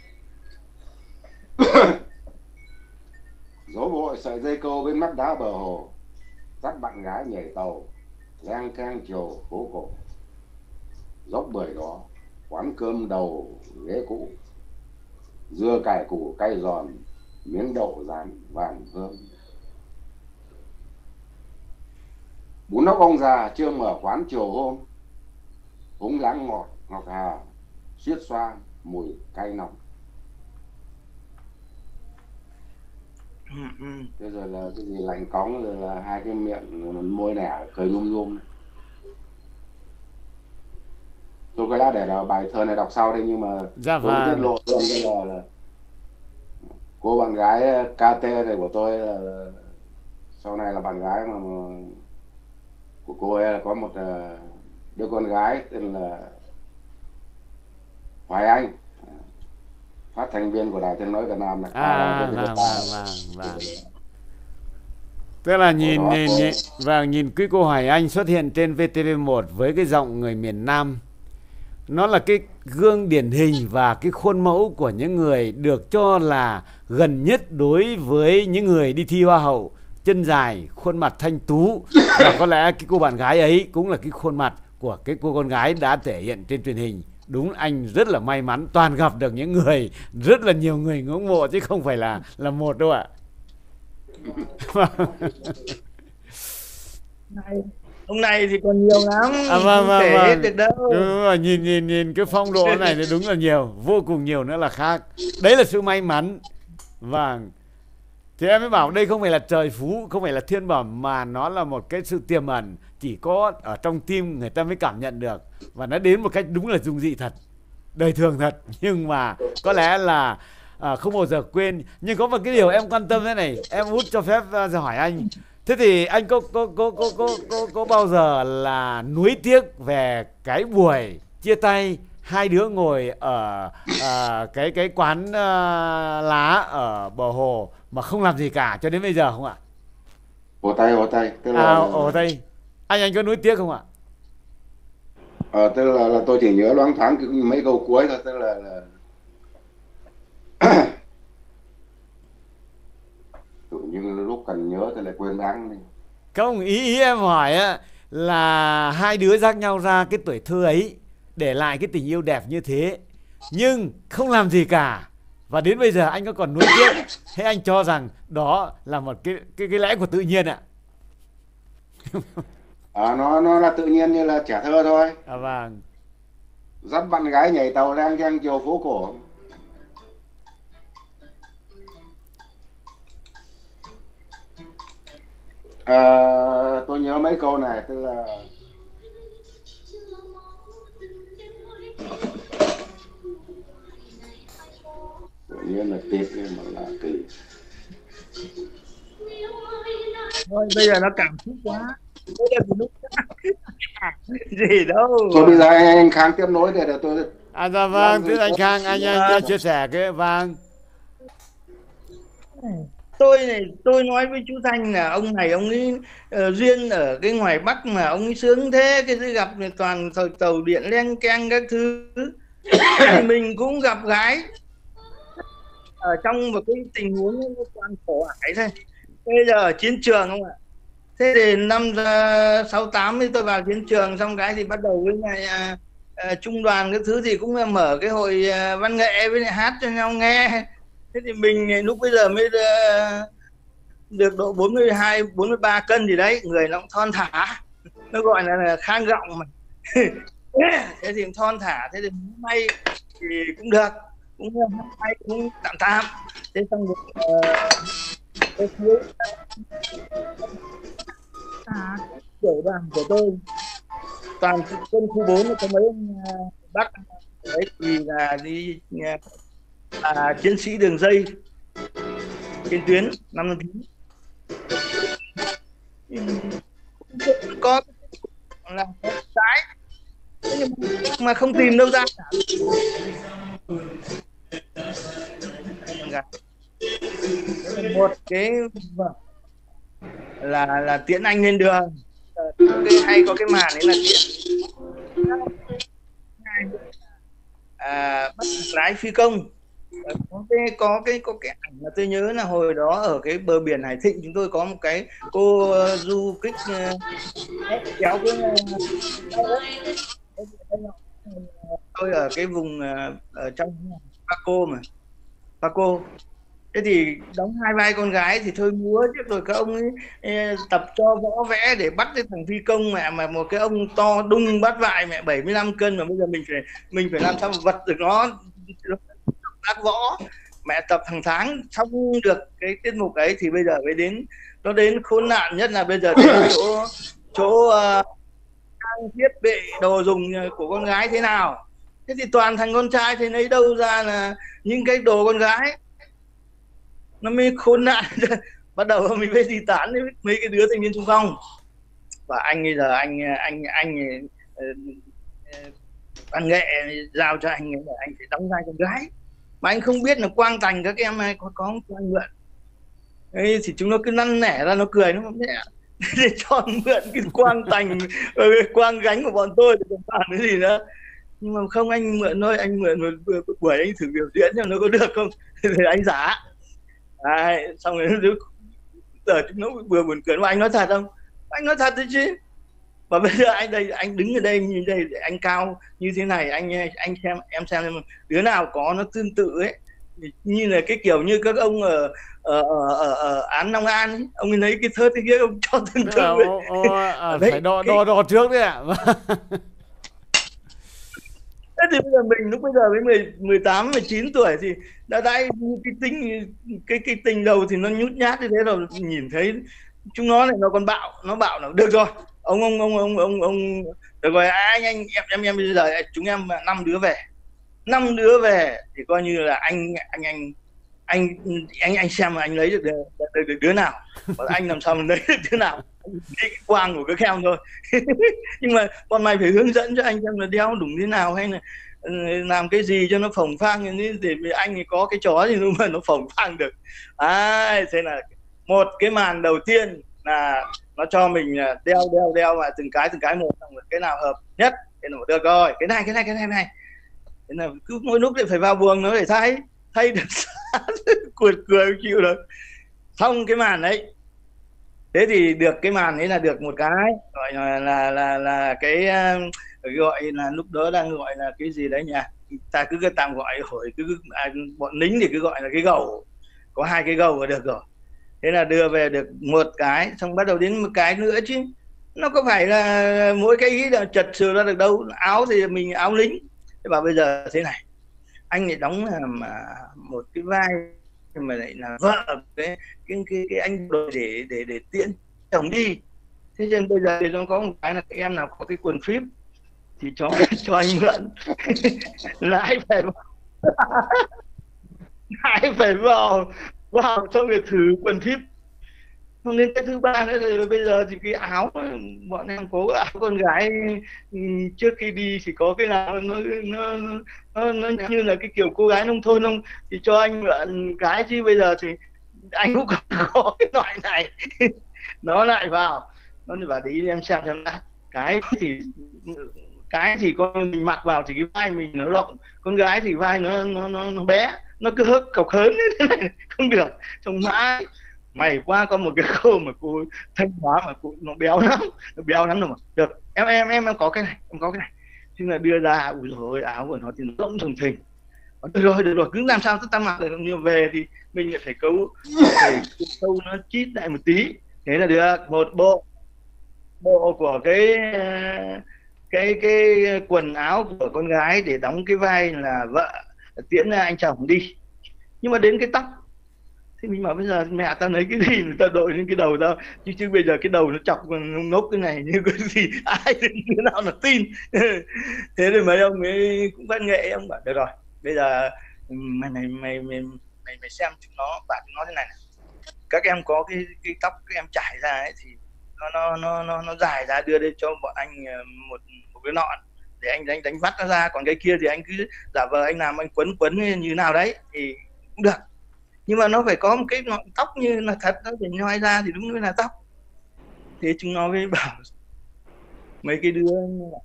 Dỗ vội sợi dây câu bên mép đá bờ hồ, dắt bạn gái nhảy tàu ngang ngang chiều phố cổ. Dốc bưởi đó quán cơm đầu ghế cũ, dưa cải củ cay giòn, miếng đậu rán vàng thơm. Bún ốc ông già chưa mở quán chiều hôm, húng láng ngọt ngọc hà, xiết xoa mùi cay nồng. Thế rồi là cái gì lạnh cóng, rồi là hai cái miệng môi nẻ cười nhum. Tôi có lẽ để bài thơ này đọc sau đây, nhưng mà tôi tiết lộ luôn là cô bạn gái KT này của tôi là sau này là bạn gái mà của cô ấy là có một đứa con gái tên là Hoài Anh, phát thanh viên của Đài Tiếng Nói Việt Nam này. Vâng. Tức là nhìn cái cô Hoài Anh xuất hiện trên VTV1 với cái giọng người miền Nam, nó là cái gương điển hình và cái khuôn mẫu của những người được cho là gần nhất đối với những người đi thi Hoa hậu, chân dài, khuôn mặt thanh tú. Và có lẽ cái cô bạn gái ấy cũng là cái khuôn mặt của cái cô con gái đã thể hiện trên truyền hình Đúng, anh rất là may mắn toàn gặp được những người, rất là nhiều người ngưỡng mộ chứ không phải là một đâu ạ. Hôm nay thì còn nhiều lắm, Vâng, không vâng, kể hết vâng. được đâu. Đúng rồi, nhìn cái phong độ này thì đúng là nhiều, vô cùng nhiều nữa là khác. Đấy là sự may mắn. Vâng. Thì em mới bảo đây không phải là trời phú, không phải là thiên bẩm, mà nó là một cái sự tiềm ẩn chỉ có ở trong tim người ta mới cảm nhận được, và nó đến một cách đúng là dung dị thật, đời thường thật, nhưng mà có lẽ là không bao giờ quên. Nhưng có một cái điều em quan tâm thế này, em út cho phép hỏi anh. Thế thì anh có bao giờ là nuối tiếc về cái buổi chia tay hai đứa ngồi ở cái quán lá ở bờ hồ mà không làm gì cả cho đến bây giờ không ạ? Hồ Tây tức là Ở đây anh có nuối tiếc không ạ? tức là tôi chỉ nhớ loáng thoáng cái mấy câu cuối thôi, tức là tự nhiên lúc cần nhớ thì lại quên bẵng đi. Không, ý em hỏi á là hai đứa dắt nhau ra cái tuổi thơ ấy, để lại cái tình yêu đẹp như thế, nhưng không làm gì cả, và đến bây giờ anh có còn nuối tiếc hay anh cho rằng đó là một cái lẽ của tự nhiên ạ? Nó là tự nhiên như là trẻ thơ thôi. Vâng. Dắt bạn gái nhảy tàu lang thang chiều phố cổ. Tôi nhớ mấy câu này, tức là tự nhiên là tiếc nhưng mà là kỳ. Thôi bây giờ nó cảm xúc quá. Bây giờ thì lúc gì đâu. Thôi bây giờ anh Khang tiếp nối để tôi. Dạ vâng, thưa anh Khang, anh chia sẻ cái vâng. Tôi nói với chú Thanh là ông này ông ấy duyên ở cái ngoài Bắc mà ông ấy sướng thế, cái gặp toàn tàu điện len keng các thứ. Thì mình cũng gặp gái ở trong một cái tình huống toàn khổ ải thôi. Bây giờ ở chiến trường không ạ? Thế thì năm 68 thì tôi vào chiến trường, xong cái thì bắt đầu với lại trung đoàn các thứ thì cũng mở cái hội văn nghệ với lại hát cho nhau nghe. Thế thì mình lúc bây giờ mới được độ 42, 43 cân gì đấy, người nó cũng thon thả, nó gọi là khang rộng mà. Thế thì thon thả, thế thì may thì cũng được, cũng may cũng tạm tạm. Thế xong rồi tiểu đoàn của tôi toàn quân khu 4 có mấy ông Bắc đấy thì là đi chiến sĩ đường dây trên tuyến 5 năm chín, có là trái mà không tìm đâu ra cả. Một cái là tiễn anh lên đường, hay có cái màn ấy là tiễn bắt lái phi công. Có cái ảnh mà tôi nhớ là hồi đó ở cái bờ biển Hải Thịnh chúng tôi có một cái cô du kích kéo cái tôi ở cái vùng ở trong Paco. Thế thì đóng hai vai con gái thì thôi múa chứ, rồi các ông ấy tập cho võ vẽ để bắt cái thằng phi công mà một cái ông to đung bắt vại mẹ 75 cân mà bây giờ mình phải làm sao mà vật được nó tác võ mẹ tập hàng tháng xong được cái tiết mục ấy thì bây giờ mới đến, nó đến khốn nạn nhất là bây giờ đến chỗ thiết bị đồ dùng của con gái thế nào. Thế thì toàn thằng con trai thì lấy đâu ra là những cái đồ con gái, nó mới khốn nạn. Bắt đầu mình phải đi tán với mấy cái đứa thanh niên xung phong, và anh bây giờ anh văn nghệ giao cho anh là anh phải đóng vai con gái, mà anh không biết là quang thành các em này có anh mượn ấy, thì chúng nó cứ năn nẻ ra, nó cười nó không mẹ để cho mượn cái quang thành quang gánh của bọn tôi thì còn làm cái gì nữa. Nhưng mà không, anh mượn thôi, anh mượn một buổi anh thử biểu diễn xem nó có được không thì anh giả. Đấy, xong rồi giờ chúng nó vừa buồn cười. Mà anh nói thật không? Anh nói thật đấy chứ. Và bây giờ anh đây, anh đứng ở đây như đây, anh cao như thế này, anh xem, em xem đứa nào có nó tương tự ấy, như là cái kiểu như các ông ở án Long An ấy, ông ấy lấy cái thớt cái kia ông cho tương tự ấy. Phải đo trước đấy ạ. Thế thì bây giờ mình lúc bây giờ với 18, 19 tuổi thì đã cái tình đầu thì nó nhút nhát như thế rồi, nhìn thấy chúng nó này nó còn nó bảo là được rồi, ông được rồi anh em bây giờ chúng em 5 đứa về thì coi như là anh xem anh lấy được đứa nào, và anh làm sao mình lấy được đứa nào, cái quang của các em thôi. Nhưng mà bọn mày phải hướng dẫn cho anh xem là đeo đúng thế nào, hay là làm cái gì cho nó phồng phang như thế, để anh ấy có cái chó gì mà nó phồng phang được. Thế là một cái màn đầu tiên là nó cho mình đeo và từng cái một, cái nào hợp nhất cái nào được rồi, cái này thế là cứ mỗi lúc lại phải vào buồng nó để thay được cuột cười chịu được. Xong cái màn đấy, thế thì được cái màn ấy là được một cái gọi là cái gọi là lúc đó đang gọi là cái gì đấy nhỉ, ta cứ tạm gọi hỏi bọn lính thì cứ gọi là cái gầu, có 2 cái gầu là được rồi. Thế là đưa về được một cái, xong bắt đầu đến một cái nữa chứ nó có phải là mỗi cái ý là chật sửa ra được đâu. Áo thì mình áo lính, thế bảo bây giờ thế này, anh lại đóng mà một cái vai mà lại là vợ cái anh đội để tiễn chồng đi. Thế nên bây giờ thì nó có một cái là các em nào có cái quần phíp thì cho anh mượn. lại phải vào xong rồi thử quần phíp. Không, đến cái thứ ba nữa rồi, bây giờ thì cái áo bọn em cố áo con gái trước khi đi thì có cái nào nó như là cái kiểu cô gái nông thôn không, thì cho anh mượn cái, chứ bây giờ thì anh cũng có cái loại này. Nó lại vào đi em xem đã. Cái thì con mình mặc vào thì cái vai mình nó rộng, con gái thì vai nó bé, nó cứ hớt cọc hớn thế này không được. Trong mãi mày qua có một cái cô mà cô Thanh Hóa mà cô nó béo lắm rồi mà được, em có cái này, chứ là đưa ra ui rồi áo của nó thì nó rộng thùng thình. Được rồi cứ làm sao ta mặc được, nhưng về thì mình lại phải câu nó chít lại một tí, thế là được một bộ của cái quần áo của con gái để đóng cái vai là vợ tiễn anh chồng đi. Nhưng mà đến cái tóc thì mình bảo bây giờ mẹ tao lấy cái gì người ta đội lên cái đầu tao, chứ bây giờ cái đầu nó chọc ngốc cái này như cái gì ai đứa nào là tin. Thế rồi mấy ông ấy cũng văn nghệ, ông bảo được rồi bây giờ mày xem chúng nó, bảo chúng nó thế này, các em có cái tóc các em trải ra ấy, thì nó dài ra, đưa đây cho bọn anh một cái nọn để anh đánh vắt nó ra, còn cái kia thì anh cứ giả vờ anh làm, anh quấn như nào đấy thì cũng được, nhưng mà nó phải có một cái nọn tóc như là thật, nó phải nhoi ra thì đúng là tóc. Thế chúng nó mới bảo mấy cái đứa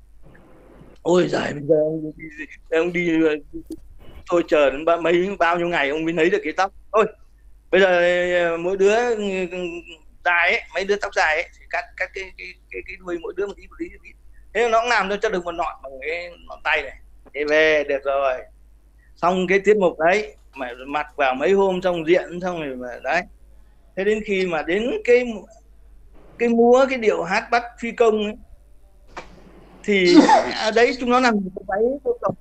ôi giời, bây giờ ông đi tôi chờ đến bao nhiêu ngày ông mới lấy được cái tóc. Thôi bây giờ mỗi đứa dài ấy, mấy đứa tóc dài ấy thì cắt cái đuôi mỗi đứa một ít. Thế nó cũng làm cho được một nọn bằng cái nọn tay này. Thế về được rồi, xong cái tiết mục đấy mà mặc vào mấy hôm xong diện xong rồi mà đấy. Thế đến khi mà đến cái múa cái điệu hát bắt phi công ấy, thì ở đấy chúng nó làm cái váy cô tổng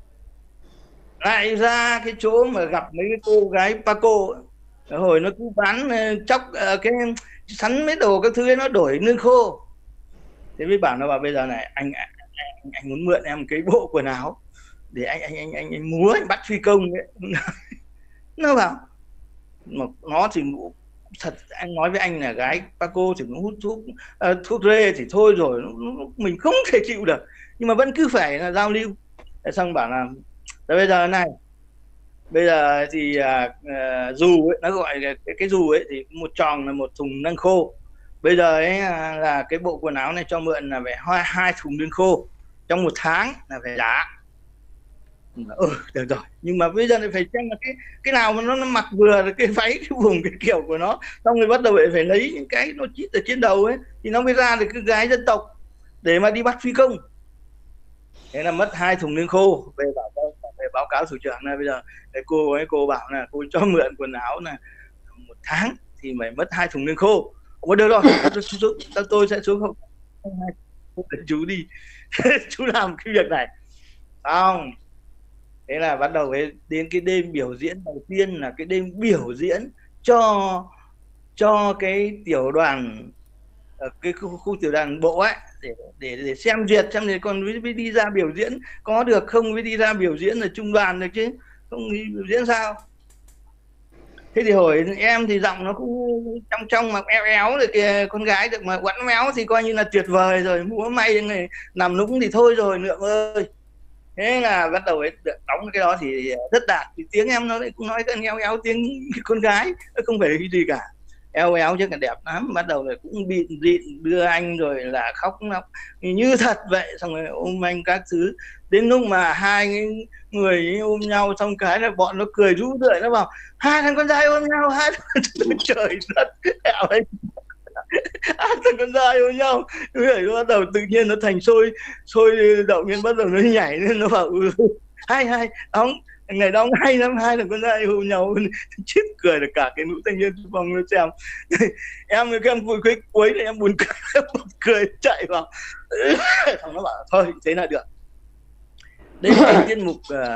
lại ra cái chỗ mà gặp mấy cái cô gái Paco ấy. Hồi nó cứ bán chóc cái sắn mấy đồ các thứ ấy, nó đổi lương khô. Thế mới bảo nó bảo bây giờ này anh muốn mượn em cái bộ quần áo để anh múa, anh bắt phi công ấy. Nó bảo nó thì thật, anh nói với anh là gái Paco thì nó hút thuốc rê thì thôi rồi, mình không thể chịu được, nhưng mà vẫn cứ phải là giao lưu. Thế xong bảo là bây giờ này, bây giờ thì dù ấy, nó gọi cái dù ấy thì một tròn là một thùng lương khô. Bây giờ ấy là cái bộ quần áo này cho mượn là phải 2 thùng lương khô trong 1 tháng là phải trả. Được rồi, nhưng mà bây giờ phải xem là cái nào mà nó mặc vừa cái váy cái vùng cái kiểu của nó, xong rồi bắt đầu phải lấy những cái nó chít ở trên đầu ấy thì nó mới ra được cái gái dân tộc. để mà đi bắt phi công. Thế là mất 2 thùng lương khô, về báo cáo thủ trưởng là bây giờ cái cô bảo là cô cho mượn quần áo là 1 tháng thì mày mất 2 thùng lương khô. Ủa được rồi, tôi sẽ xuống không chú đi. Chú làm cái việc này xong. Thế là bắt đầu đến cái đêm biểu diễn đầu tiên là cái đêm biểu diễn cho cái tiểu đoàn ở cái khu tiểu đoàn bộ ấy, để xem duyệt xem thì còn mới đi ra biểu diễn có được không, mới đi ra biểu diễn là trung đoàn được chứ, không đi biểu diễn sao. Thế thì hồi em thì giọng nó cũng trong mà éo éo rồi kìa, con gái được mà quặn méo thì coi như là tuyệt vời rồi, múa may này nằm nũng thì thôi rồi Lượng ơi. Thế là bắt đầu đóng cái đó thì rất đạt, thì tiếng em nó cũng nói cái éo éo tiếng con gái, nó không phải cái gì cả, eo éo chứ là đẹp lắm. Bắt đầu là cũng bị dịn đưa anh rồi là khóc lóc như thật vậy, xong rồi ôm anh các thứ. Đến lúc mà hai người ôm nhau xong cái là bọn nó cười rú rượi, nó bảo 2 thằng con trai ôm nhau, 2 thằng trời đất eo ấy. 2 thằng con trai ôm nhau, nó bắt đầu tự nhiên nó thành sôi động nhiên, bắt đầu nó nhảy lên, nó bảo hay đóng ngày đó hay lắm, 2 thằng con trai ôm nhau. Chết cười được cả cái nữ thanh niên xung phong nó xem. Em cuối thì em buồn cười chạy vào. Thằng nó bảo thôi thế là được. Đây là cái tiết mục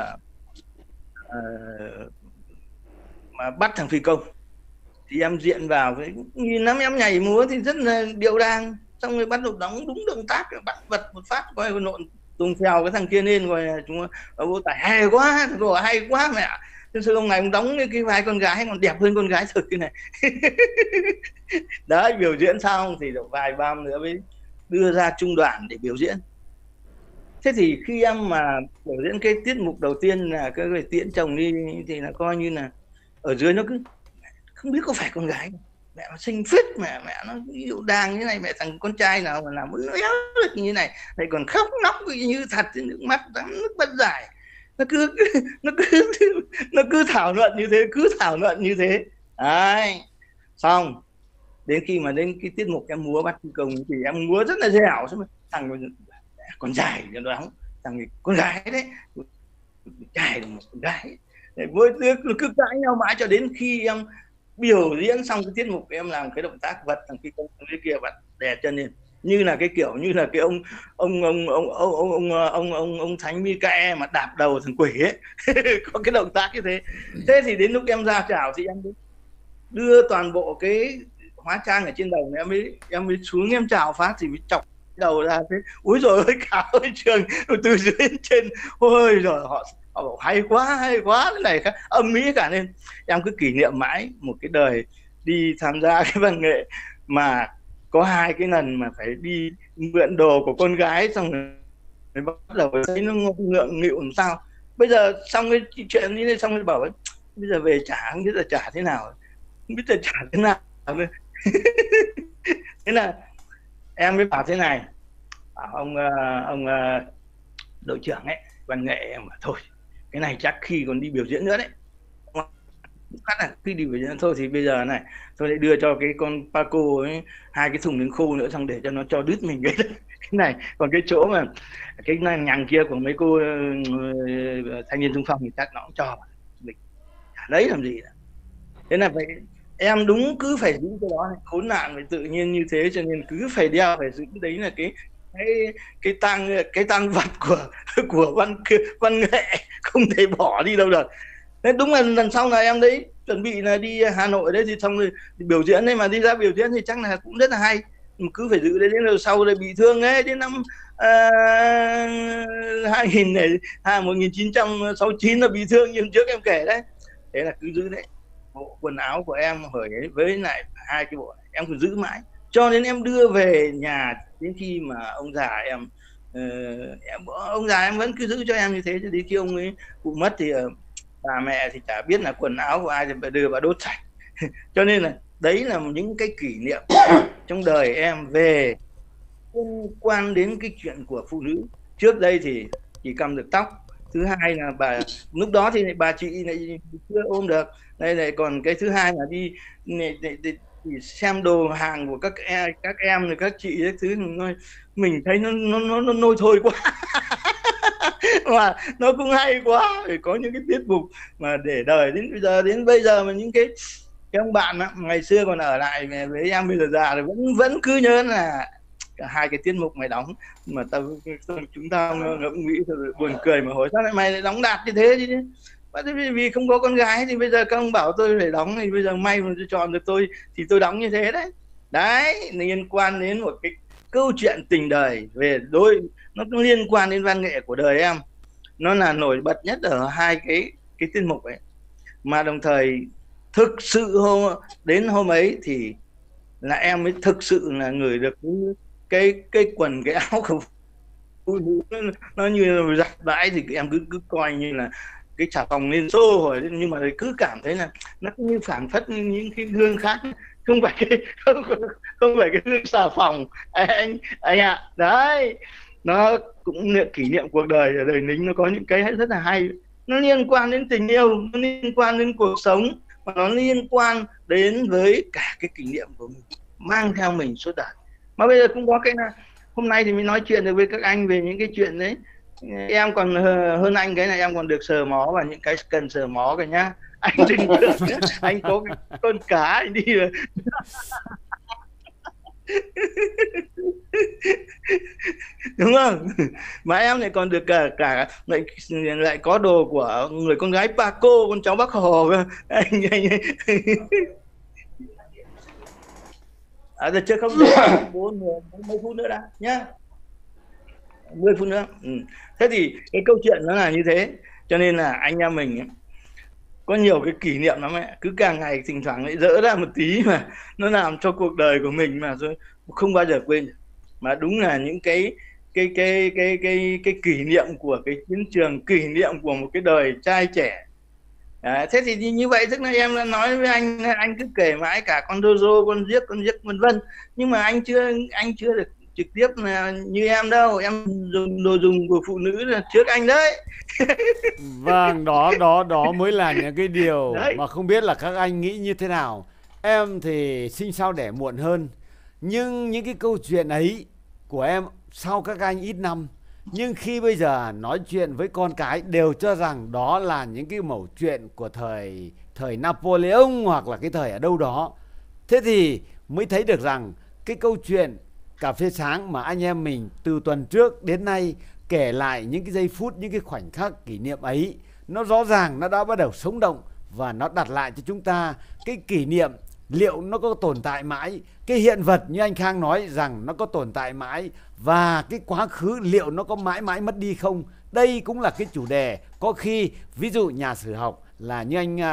mà bắt thằng phi công thì em diện vào với nhìn lắm, em nhảy múa thì rất là điệu đàng, xong rồi bắt đầu đóng đúng động tác, bắt vật một phát coi nộn tung theo cái thằng kia lên, rồi chúng bố tài hay quá rồi, hay quá mẹ. Thế sư ông này cũng đóng cái vai con gái còn đẹp hơn con gái thực cái này. Đấy, biểu diễn xong thì được vài ba nữa mới đưa ra trung đoàn để biểu diễn. Thế thì khi em mà biểu diễn cái tiết mục đầu tiên là cái người tiễn chồng đi thì là coi như là ở dưới nó cứ không biết có phải con gái không? Mẹ nó xinh phết, mẹ nó điệu đàng như này, mẹ thằng con trai nào mà làm nó éo được như này, lại còn khóc nóc như thật, nước mắt nước mắt dài. Nó cứ thảo luận như thế, đấy. Xong đến khi mà đến cái tiết mục em múa bắt phi công thì em múa rất là dẻo, thằng con dài cho nó, thằng con gái đấy, trai là một con gái, mỗi đứa cứ cãi nhau mãi cho đến khi em biểu diễn xong cái tiết mục em làm cái động tác vật thằng phi công cái kia vật đè chân lên như là cái kiểu như là cái ông Thánh Michael mà đạp đầu thằng quỷ ấy. Có cái động tác như thế. Thế thì đến lúc em ra chào thì em đưa toàn bộ cái hóa trang ở trên đầu này, em mới xuống em chào phát thì mới chọc đầu ra thế. Úi rồi ơi, cả ơi trường từ dưới đến trên, ôi rồi họ bảo hay quá cái này khác âm mỹ cả. Nên em cứ kỷ niệm mãi một cái đời đi tham gia cái văn nghệ mà có 2 cái lần mà phải đi mượn đồ của con gái, xong rồi bắt đầu thấy nó ngượng nghịu làm sao. Bây giờ xong cái chuyện như thế xong rồi bảo ấy, bây giờ về trả không biết là trả thế nào, không biết là trả thế nào. Thế là em mới bảo thế này, bảo ông đội trưởng ấy văn nghệ, em bảo thôi cái này chắc khi còn đi biểu diễn nữa đấy, phát là khi đi biểu diễn thôi thì bây giờ này tôi lại đưa cho cái con Paco ấy 2 cái thùng miếng khô nữa, xong để cho nó cho đứt mình cái này. Còn cái chỗ mà cái nhằng kia của mấy cô thanh niên xung phong thì chắc nó cũng cho mình lấy làm gì nữa. Thế là phải em đúng cứ phải giữ cái đó, khốn nạn phải tự nhiên như thế, cho nên cứ phải đeo, phải giữ. Đấy là cái tăng vật của văn nghệ, không thể bỏ đi đâu được. Thế đúng là lần sau là em đấy chuẩn bị là đi Hà Nội đấy, thì xong rồi biểu diễn đấy, mà đi ra biểu diễn thì chắc là cũng rất là hay, mà cứ phải giữ đấy. Đến rồi sau rồi bị thương ấy, đến năm 1969 là bị thương như trước em kể đấy. Thế là cứ giữ đấy. Bộ quần áo của em hồi ấy với lại 2 cái bộ này, em cứ giữ mãi cho đến em đưa về nhà. Đến khi mà ông già em ông già em vẫn cứ giữ cho em như thế, cho đến khi ông ấy cụ mất thì bà mẹ thì chả biết là quần áo của ai thì phải đưa vào đốt sạch. Cho nên là đấy là những cái kỷ niệm trong đời em về liên quan đến cái chuyện của phụ nữ. Trước đây thì chỉ cầm được tóc, thứ hai là bà lúc đó thì bà chị này chưa ôm được đây này, còn cái thứ hai là thì xem đồ hàng của các em rồi các chị ấy thứ mình thấy nó nôi thôi quá. Mà nó cũng hay quá, phải có những cái tiết mục mà để đời đến bây giờ mà những cái ông bạn á, ngày xưa còn ở lại với em bây giờ già rồi vẫn cứ nhớ là cả hai cái tiết mục mày đóng mà chúng ta ngẫm nghĩ buồn cười mà hồi sao lại mày lại đóng đạt như thế chứ. Vì không có con gái thì bây giờ các ông bảo tôi phải đóng, thì bây giờ may mà tôi chọn được tôi thì tôi đóng như thế đấy. Đấy liên quan đến một cái câu chuyện tình đời về nó liên quan đến văn nghệ của đời em, nó là nổi bật nhất ở hai cái tiết mục ấy. Mà đồng thời thực sự đến hôm ấy thì là em mới thực sự là ngửi được cái quần cái áo của phụ nữ nó như là giặt vãi, thì em cứ coi như là cái xà phòng Liên Xô rồi, nhưng mà cứ cảm thấy là nó như phảng phất những cái hương khác, không phải cái hương xà phòng anh ạ. Đấy, nó cũng kỷ niệm cuộc đời ở đời lính, nó có những cái rất là hay, nó liên quan đến tình yêu, nó liên quan đến cuộc sống, mà nó liên quan đến với cả cái kỷ niệm của mình mang theo mình suốt đời. Mà bây giờ cũng có cái là hôm nay thì mình nói chuyện được với các anh về những cái chuyện đấy. Em còn hơn anh cái này, em còn được sờ mó vào những cái cần sờ mó cả nhá. Anh đừng tưởng anh có con cá anh đi rồi. Đúng không? Mà em lại còn được cả lại có đồ của người con gái Paco, con cháu Bác Hồ cơ. Anh giờ chưa không để 40 phút nữa đã nhá, 10 phút nữa. Thế thì cái câu chuyện nó là như thế, cho nên là anh em mình ấy, có nhiều cái kỷ niệm lắm ấy, cứ càng ngày thỉnh thoảng lại dỡ ra một tí mà nó làm cho cuộc đời của mình mà rồi không bao giờ quên được. Mà đúng là những cái kỷ niệm của cái chiến trường, kỷ niệm của một cái đời trai trẻ. Thế thì như vậy tức là em đã nói với anh cứ kể mãi cả con Dozo, con giếc vân vân, nhưng mà anh chưa được trực tiếp là như em đâu, em dùng đồ dùng của phụ nữ là trước anh đấy. Vâng, đó mới là những cái điều đấy, mà không biết là các anh nghĩ như thế nào. Em thì sinh sau đẻ muộn hơn, nhưng những cái câu chuyện ấy của em sau các anh ít năm, nhưng khi bây giờ nói chuyện với con cái đều cho rằng đó là những cái mẩu chuyện của thời Napoleon hoặc là cái thời ở đâu đó. Thế thì mới thấy được rằng cái câu chuyện cà phê sáng mà anh em mình từ tuần trước đến nay kể lại những cái giây phút, những cái khoảnh khắc kỷ niệm ấy, nó rõ ràng nó đã bắt đầu sống động và nó đặt lại cho chúng ta cái kỷ niệm liệu nó có tồn tại mãi, cái hiện vật như anh Khang nói rằng nó có tồn tại mãi, và cái quá khứ liệu nó có mãi mãi mất đi không. Đây cũng là cái chủ đề có khi ví dụ nhà sử học là như anh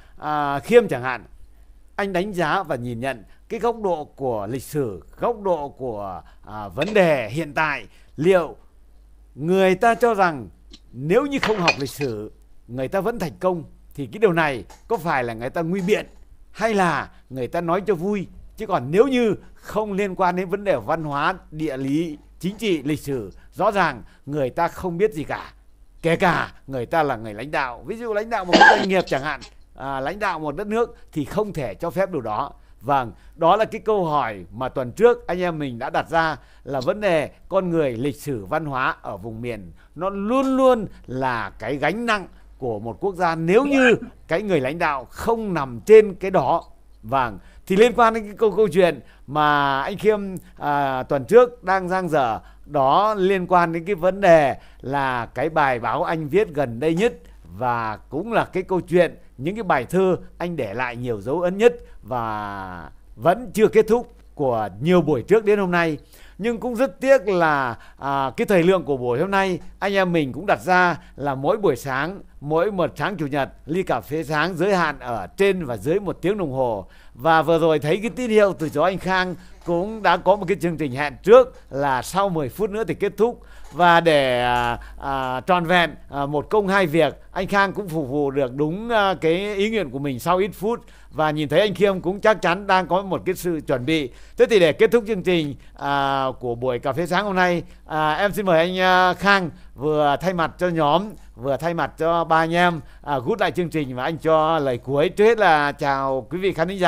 Khiêm chẳng hạn, anh đánh giá và nhìn nhận cái góc độ của lịch sử, góc độ của vấn đề hiện tại, liệu người ta cho rằng nếu như không học lịch sử người ta vẫn thành công, thì cái điều này có phải là người ta nguy biện hay là người ta nói cho vui. Chứ còn nếu như không liên quan đến vấn đề văn hóa, địa lý, chính trị, lịch sử, rõ ràng người ta không biết gì cả. Kể cả người ta là người lãnh đạo, ví dụ lãnh đạo một doanh nghiệp chẳng hạn, lãnh đạo một đất nước, thì không thể cho phép điều đó. Vâng, đó là cái câu hỏi mà tuần trước anh em mình đã đặt ra, là vấn đề con người, lịch sử, văn hóa ở vùng miền nó luôn luôn là cái gánh nặng của một quốc gia nếu như cái người lãnh đạo không nằm trên cái đó. Vâng, thì liên quan đến cái câu chuyện mà anh Khiêm tuần trước đang dang dở, đó liên quan đến cái vấn đề là cái bài báo anh viết gần đây nhất, và cũng là cái câu chuyện những cái bài thơ anh để lại nhiều dấu ấn nhất và vẫn chưa kết thúc của nhiều buổi trước đến hôm nay. Nhưng cũng rất tiếc là cái thời lượng của buổi hôm nay anh em mình cũng đặt ra là mỗi buổi sáng, mỗi một sáng chủ nhật, ly cà phê sáng giới hạn ở trên và dưới 1 tiếng đồng hồ. Và vừa rồi thấy cái tín hiệu từ chỗ anh Khang cũng đã có một cái chương trình hẹn trước là sau 10 phút nữa thì kết thúc. Và để tròn vẹn một công hai việc, anh Khang cũng phục vụ được đúng cái ý nguyện của mình sau ít phút. Và nhìn thấy anh Khiêm cũng chắc chắn đang có một cái sự chuẩn bị. Thế thì để kết thúc chương trình của buổi cà phê sáng hôm nay, em xin mời anh Khang vừa thay mặt cho nhóm, vừa thay mặt cho ba anh em rút lại chương trình, và anh cho lời cuối. Trước hết là chào quý vị khán thính giả.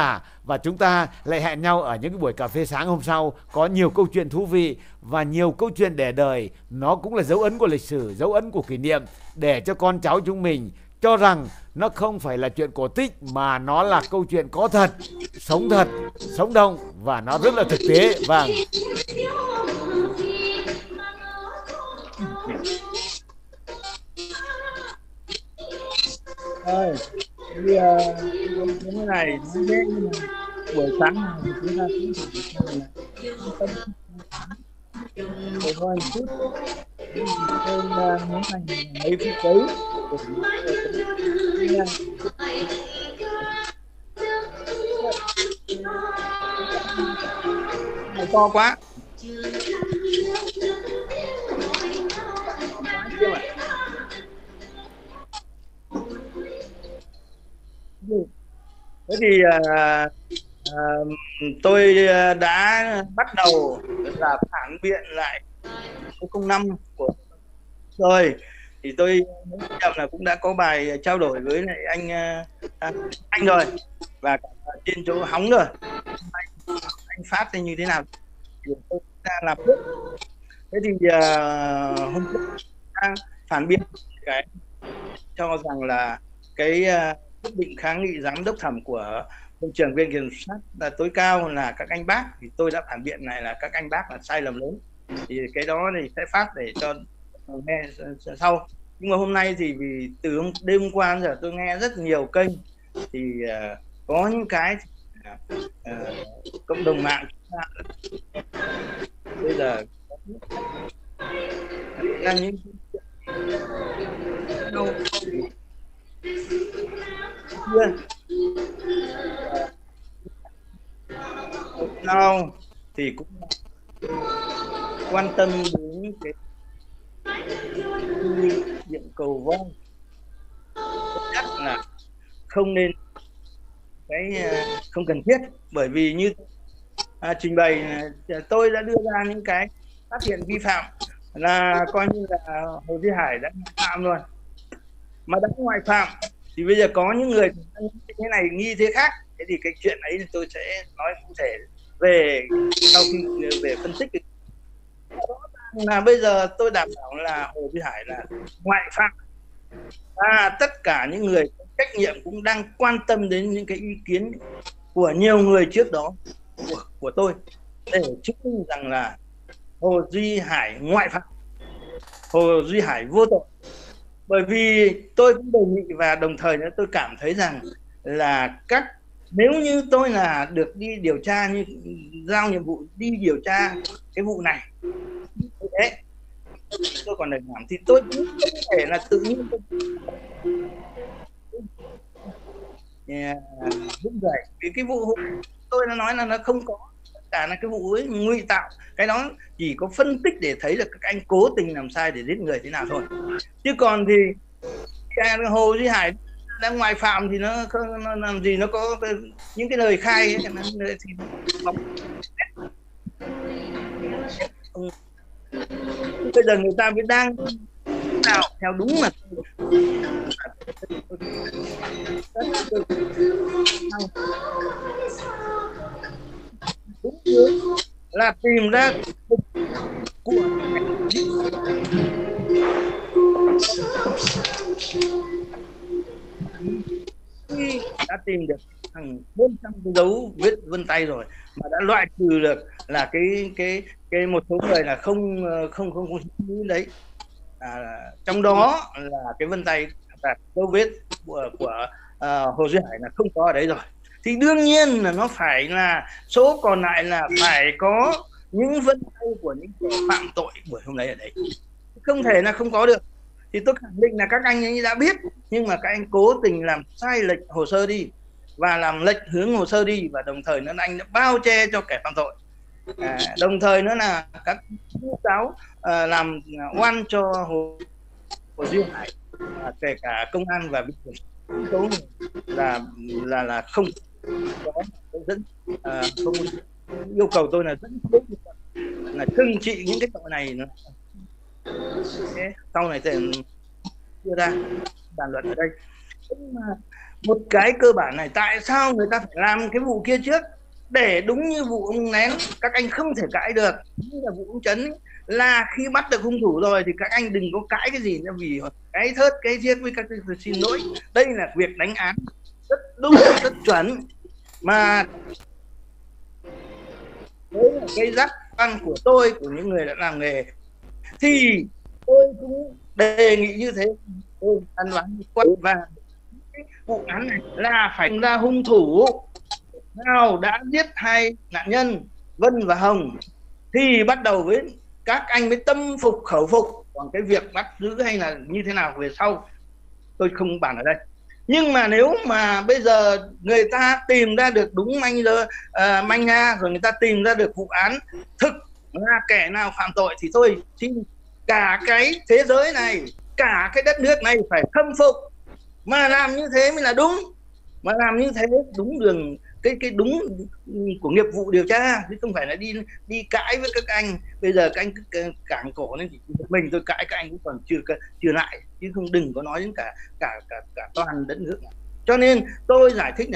và chúng ta lại hẹn nhau ở những cái buổi cà phê sáng hôm sau, có nhiều câu chuyện thú vị và nhiều câu chuyện để đời. Nó cũng là dấu ấn của lịch sử, dấu ấn của kỷ niệm, để cho con cháu chúng mình cho rằng nó không phải là chuyện cổ tích mà nó là câu chuyện có thật, sống động và nó rất là thực tế. Vâng. Ơi, bây giờ cái này nó dễ, nhưng mà buổi sáng này thì chúng ta cũng phải để thôi một chút, tôi muốn dành mấy phút đấy để to quá. Thế thì tôi đã bắt đầu là phản biện lại số 05 của rồi, thì tôi nhầm là cũng đã có bài trao đổi với lại anh rồi, và trên chỗ hóng rồi, anh phát thì như thế nào thì tôi đã làm trước. Thế thì hôm trước phản biện cái cho rằng là cái quyết định kháng nghị giám đốc thẩm của Bộ trưởng Viện Kiểm sát là tối cao là các anh bác, thì tôi đã phản biện này là các anh bác là sai lầm lớn, thì cái đó thì sẽ phát để cho nghe sau. Nhưng mà hôm nay thì vì từ đêm qua đến giờ tôi nghe rất nhiều kênh, thì có những cái cộng đồng mạng bây giờ là những nào thì cũng quan tâm đến cái điện cầu vong, chắc là không nên không cần thiết, bởi vì như trình bày tôi đã đưa ra những cái phát hiện vi phạm là coi như là Hồ Duy Hải đã ngoại phạm rồi, mà đã ngoại phạm thì bây giờ có những người như thế này nghi thế khác. Thế thì cái chuyện ấy thì tôi sẽ nói cụ thể về sau khi về phân tích. Là bây giờ tôi đảm bảo là Hồ Duy Hải là ngoại phạm, tất cả những người có trách nhiệm cũng đang quan tâm đến những cái ý kiến của nhiều người trước đó của tôi để chứng minh rằng là Hồ Duy Hải ngoại phạm, Hồ Duy Hải vô tội. Bởi vì tôi cũng đề nghị và đồng thời nữa tôi cảm thấy rằng là nếu như tôi là được đi điều tra, như giao nhiệm vụ đi điều tra cái vụ này thế, tôi còn được làm thì tôi cũng không thể là tự nhiên vững dậy. Vì cái vụ tôi đã nói là nó không có, tất cả là cái vụ ấy ngụy tạo, cái đó chỉ có phân tích để thấy là các anh cố tình làm sai để giết người thế nào thôi. Chứ còn thì cái Hồ Duy Hải đang ngoại phạm thì nó làm gì nó có những cái lời khai ấy, thì bây giờ người ta mới đang nào theo đúng mà đúng là tìm ra của đã tìm được hàng 400 cái dấu vết vân tay rồi, mà đã loại trừ được là cái một số người là không đấy, trong đó là cái vân tay và dấu vết của Hồ Duy Hải là không có ở đấy rồi. Thì đương nhiên là nó phải là số còn lại là phải có những vân tay của những kẻ phạm tội buổi hôm đấy ở đấy, không thể là không có được. Thì tôi khẳng định là các anh ấy đã biết, nhưng mà các anh cố tình làm sai lệch hồ sơ đi và làm lệch hướng hồ sơ đi, và đồng thời nữa là anh đã bao che cho kẻ phạm tội, đồng thời nữa là các tố cáo làm oan cho Hồ Duy Hải, kể cả công an và viện kiểm sát là không có dẫn không yêu cầu tôi là dẫn là trừng trị những cái tội này nữa. Sau này sẽ đưa ra bàn luận ở đây. Nhưng mà một cái cơ bản này, tại sao người ta phải làm cái vụ kia trước? Để đúng như vụ ông Nén, các anh không thể cãi được. Như là vụ ông Trấn ấy, là khi bắt được hung thủ rồi thì các anh đừng có cãi cái gì nữa, vì cái thớt cái giết với các anh xin lỗi. Đây là việc đánh án rất đúng, rất chuẩn. Mà đấy là cái giác quan của tôi, của những người đã làm nghề, thì tôi cũng đề nghị như thế. Tôi ăn đoán quân và vụ án này là phải ra hung thủ nào đã giết hai nạn nhân Vân và Hồng thì bắt đầu với các anh mới tâm phục khẩu phục. Còn cái việc bắt giữ hay là như thế nào về sau tôi không bàn ở đây. Nhưng mà nếu mà bây giờ người ta tìm ra được đúng manh nha, rồi người ta tìm ra được vụ án thực là kẻ nào phạm tội, thì tôi xin cả cái thế giới này, cả cái đất nước này phải khâm phục. Mà làm như thế mới là đúng, mà làm như thế đúng đường, cái đúng của nghiệp vụ điều tra, chứ không phải là đi cãi với các anh. Bây giờ các anh cứ cản cổ lên thì mình tôi cãi các anh cũng còn chưa lại, chứ không đừng có nói đến cả toàn đất nước này. Cho nên tôi giải thích là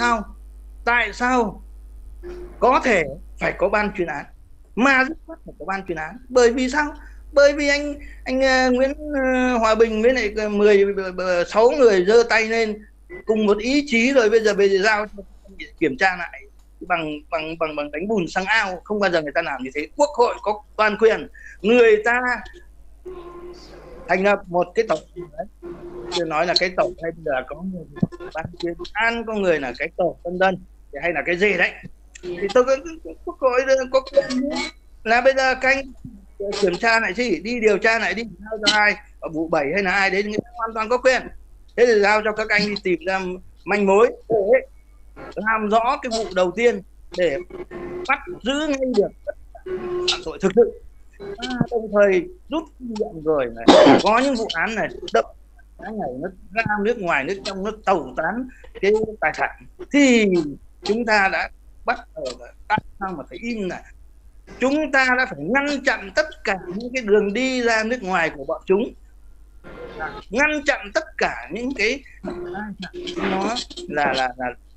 tại sao có thể phải có ban chuyên án, mà rất khoát phải có ban chuyên án. Bởi vì sao? Bởi vì anh Nguyễn Hòa Bình với lại 16 người giơ tay lên cùng một ý chí, rồi bây giờ giao kiểm tra lại bằng đánh bùn sang ao. Không bao giờ người ta làm như thế. Quốc hội có toàn quyền, người ta thành lập một cái tổng, tôi nói là cái tổng hay là có người ban chuyên án, có người là cái tổ vân vân, hay là cái gì đấy, thì tôi quốc hội có quyền là bây giờ các anh kiểm tra lại chứ, đi điều tra lại đi, giao cho ai ở vụ 7 hay là ai đấy, người ta hoàn toàn có quyền. Thế thì giao cho các anh đi tìm ra manh mối để làm rõ cái vụ đầu tiên, để bắt giữ ngay được phạm tội thực sự. Đồng thời rút kinh nghiệm rồi này, có những vụ án này đậm cái này nó ra nước ngoài, nước trong nó tẩu tán cái tài sản, thì chúng ta đã bắt đầu. Tại sao mà phải in là chúng ta đã phải ngăn chặn tất cả những cái đường đi ra nước ngoài của bọn chúng, ngăn chặn tất cả những cái nó là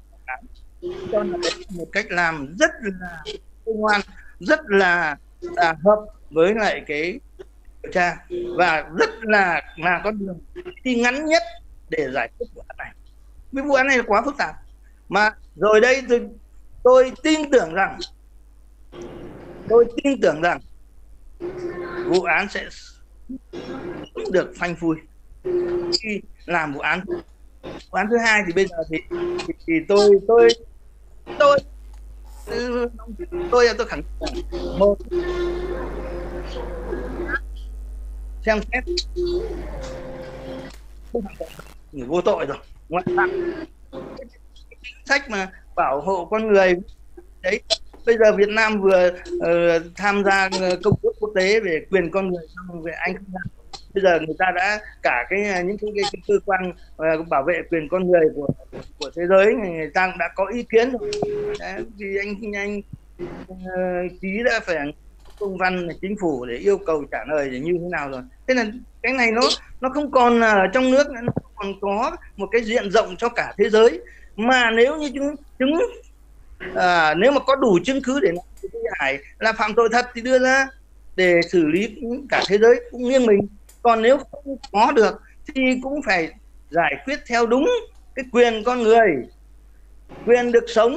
cho nên một cách làm rất là ngoan, rất là hợp với lại cái điều tra, và rất là con đường đi ngắn nhất để giải quyết vụ án này. Vì vụ án này là quá phức tạp, mà rồi đây tôi tin tưởng rằng vụ án sẽ được phanh phui khi làm vụ án thứ hai. Thì bây giờ thì tôi khẳng định một, xem xét người vô tội rồi, ngoại phạm sách mà bảo hộ con người đấy. Bây giờ Việt Nam vừa tham gia công ước quốc tế về quyền con người, xong về anh không làm. Bây giờ người ta đã cả những cái cơ quan bảo vệ quyền con người của thế giới, người ta đã có ý kiến rồi. Đấy, vì anh ký đã phải công văn chính phủ để yêu cầu trả lời để như thế nào rồi. Thế là cái này nó không còn ở trong nước, nó còn có một cái diện rộng cho cả thế giới. Mà nếu như nếu mà có đủ chứng cứ để Hải là phạm tội thật thì đưa ra để xử lý cả thế giới cũng nghiêng mình. Còn nếu không có được thì cũng phải giải quyết theo đúng cái quyền con người, quyền được sống.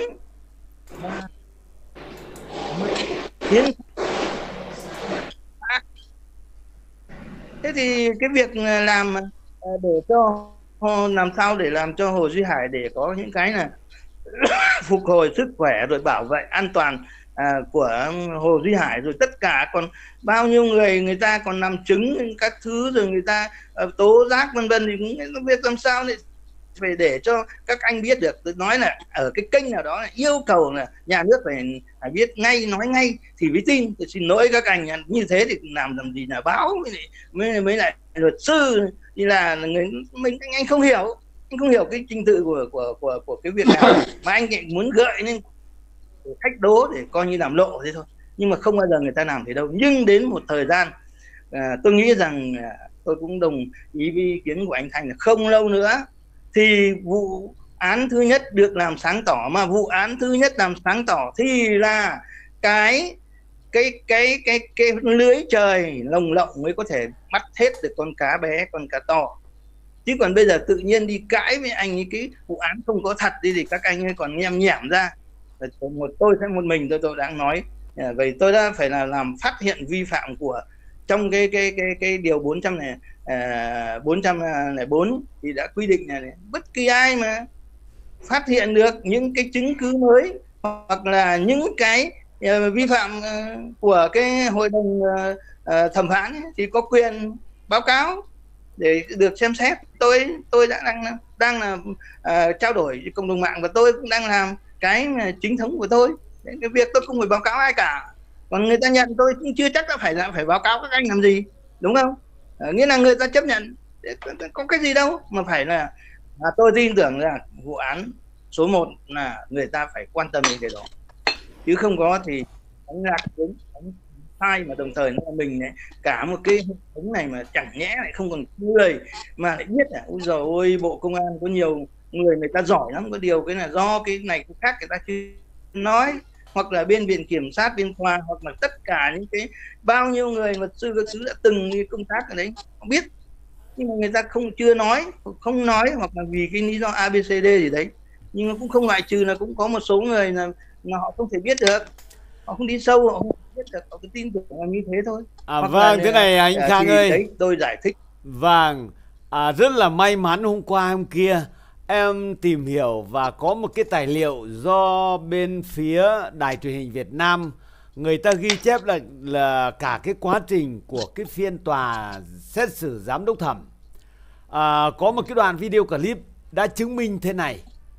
Thế thì cái việc làm để cho làm sao để làm cho Hồ Duy Hải để có những cái là phục hồi sức khỏe, rồi bảo vệ an toàn của Hồ Duy Hải, rồi tất cả còn bao nhiêu người ta còn làm chứng các thứ, rồi người ta tố giác vân vân, thì cũng biết làm sao phải để cho các anh biết được. Tôi nói là ở cái kênh nào đó là yêu cầu là nhà nước phải biết ngay, nói ngay thì mới tin. Tôi xin lỗi các anh, như thế thì làm gì là báo mới lại luật sư, thì là anh không hiểu. Anh không hiểu cái trình tự của cái việc nào mà anh muốn gợi nên khách đố để coi như làm lộ thế thôi, nhưng mà không bao giờ người ta làm thế đâu. Nhưng đến một thời gian tôi nghĩ rằng tôi cũng đồng ý với ý kiến của anh Thành là không lâu nữa thì vụ án thứ nhất được làm sáng tỏ, mà vụ án thứ nhất làm sáng tỏ thì là cái lưới trời lồng lộng mới có thể bắt hết được con cá bé, con cá to. Chứ còn bây giờ tự nhiên đi cãi với anh ấy cái vụ án không có thật đi thì các anh ấy còn nhem nhảm ra. Tôi sẽ một mình tôi đang nói. Vậy tôi đã phải là làm phát hiện vi phạm của trong cái điều 404 thì đã quy định là bất kỳ ai mà phát hiện được những cái chứng cứ mới hoặc là những cái vi phạm của cái hội đồng thẩm phán ấy, thì có quyền báo cáo để được xem xét. Tôi đã đang là trao đổi với cộng đồng mạng, và tôi cũng đang làm cái chính thống của tôi. Cái việc tôi không phải báo cáo ai cả, còn người ta nhận tôi cũng chưa chắc đã phải báo cáo các anh làm gì, đúng không? Nghĩa là người ta chấp nhận, có cái gì đâu mà phải là tôi tin tưởng là vụ án số 1 là người ta phải quan tâm đến cái đó, chứ không có thì đánh lạc đúng đánh sai, mà đồng thời là mình này, cả một cái hệ thống này mà chẳng nhẽ lại không còn người mà lại biết ôi giời ơi, Bộ Công an có nhiều người ta giỏi lắm, có điều cái là do cái này cái khác người ta chưa nói, hoặc là bên viện kiểm sát, bên tòa, hoặc là tất cả những cái bao nhiêu người luật sư các thứ đã từng đi công tác ở đấy không biết, nhưng mà người ta chưa nói, không nói, hoặc là vì cái lý do ABCD gì đấy, nhưng mà cũng không loại trừ là cũng có một số người là họ không thể biết được, họ không đi sâu, họ không biết được, họ cứ tin tưởng là như thế thôi. Vâng, thế này anh Khang ơi, đấy, tôi giải thích. Vâng, rất là may mắn hôm qua hôm kia em tìm hiểu và có một cái tài liệu do bên phía Đài Truyền hình Việt Nam người ta ghi chép là cả cái quá trình của cái phiên tòa xét xử giám đốc thẩm. Có một cái đoạn video clip đã chứng minh thế này.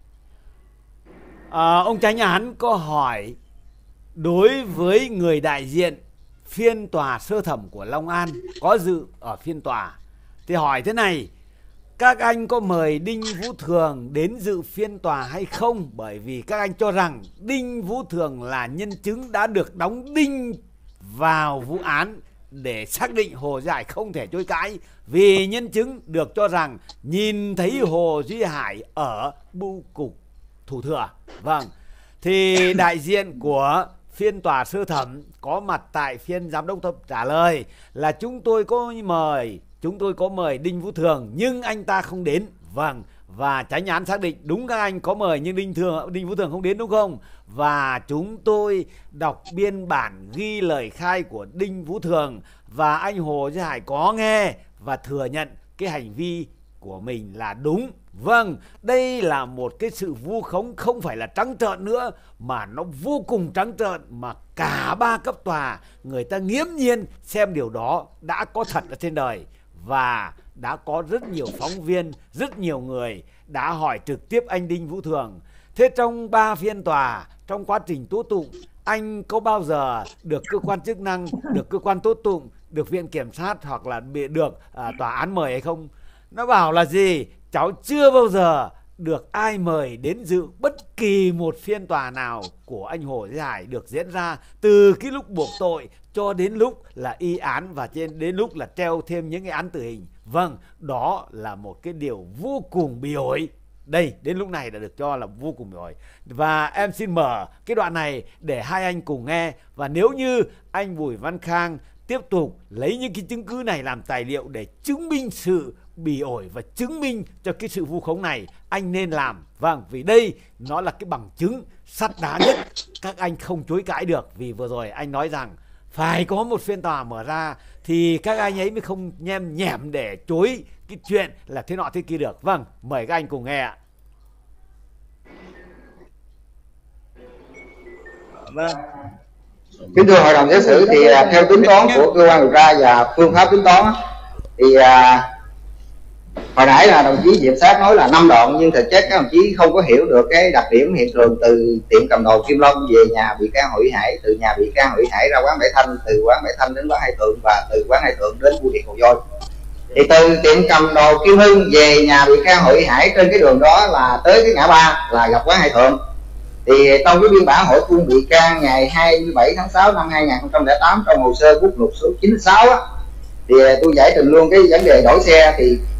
Ông Chánh án có hỏi đối với người đại diện phiên tòa sơ thẩm của Long An có dự ở phiên tòa, thì hỏi thế này: các anh có mời Đinh Vũ Thường đến dự phiên tòa hay không? Bởi vì các anh cho rằng Đinh Vũ Thường là nhân chứng đã được đóng đinh vào vụ án để xác định Hồ Duy Hải không thể chối cãi, vì nhân chứng được cho rằng nhìn thấy Hồ Duy Hải ở bưu cục Thủ Thừa. Vâng, thì đại diện của phiên tòa sơ thẩm có mặt tại phiên giám đốc thẩm trả lời là chúng tôi có mời Đinh Vũ Thường nhưng anh ta không đến. Vâng, và chánh án xác định đúng các anh có mời nhưng Đinh Vũ Thường không đến, đúng không? Và chúng tôi đọc biên bản ghi lời khai của Đinh Vũ Thường và anh Hồ Duy Hải có nghe và thừa nhận cái hành vi của mình là đúng. Vâng, đây là một cái sự vu khống không phải là trắng trợn nữa, mà nó vô cùng trắng trợn, mà cả 3 cấp tòa người ta nghiễm nhiên xem điều đó đã có thật ở trên đời. Và đã có rất nhiều phóng viên, rất nhiều người đã hỏi trực tiếp anh Đinh Vũ Thường: thế trong 3 phiên tòa, trong quá trình tố tụng, anh có bao giờ được cơ quan chức năng, được cơ quan tố tụng, được viện kiểm sát hoặc là được tòa án mời hay không? Nó bảo là gì? Cháu chưa bao giờ được ai mời đến dự bất kỳ một phiên tòa nào của anh Hồ Duy Hải được diễn ra từ cái lúc buộc tội cho đến lúc là y án và đến lúc là treo thêm những cái án tử hình. Vâng, đó là một cái điều vô cùng bỉ ổi. Đây, đến lúc này đã được cho là vô cùng bỉ ổi. Và em xin mở cái đoạn này để hai anh cùng nghe. Và nếu như anh Bùi Văn Khang tiếp tục lấy những cái chứng cứ này làm tài liệu để chứng minh sự bỉ ổi và chứng minh cho cái sự vu khống này, anh nên làm. Vâng, vì đây nó là cái bằng chứng sắt đá nhất, các anh không chối cãi được. Vì vừa rồi anh nói rằng phải có một phiên tòa mở ra thì các anh ấy mới không nhem nhẻm để chối cái chuyện là thế nọ thế kia được. Vâng, mời các anh cùng nghe ạ. Vâng. Kính thưa hội đồng xét xử, thì theo tính toán của cơ quan điều tra và phương pháp tính toán thì hồi nãy là đồng chí Diệm Sát nói là 5 đoạn, nhưng thực chất các đồng chí không có hiểu được cái đặc điểm hiện trường từ tiệm cầm đồ Kim Long về nhà bị can Hồ Duy Hải, từ nhà bị can Hồ Duy Hải ra quán Bảy Thanh, từ quán Bảy Thanh đến quán Hai Tượng và từ quán Hai Tượng đến bưu điện Hồ Voi. Thì từ tiệm cầm đồ Kim Hưng về nhà bị can Hồ Duy Hải trên cái đường đó là tới cái ngã ba là gặp quán Hai Tượng. Thì trong cái biên bản hỏi cung bị can ngày 27 tháng 6 năm 2008 trong hồ sơ bút lục số 96 á, thì tôi giải trình luôn cái vấn đề đổi xe. Thì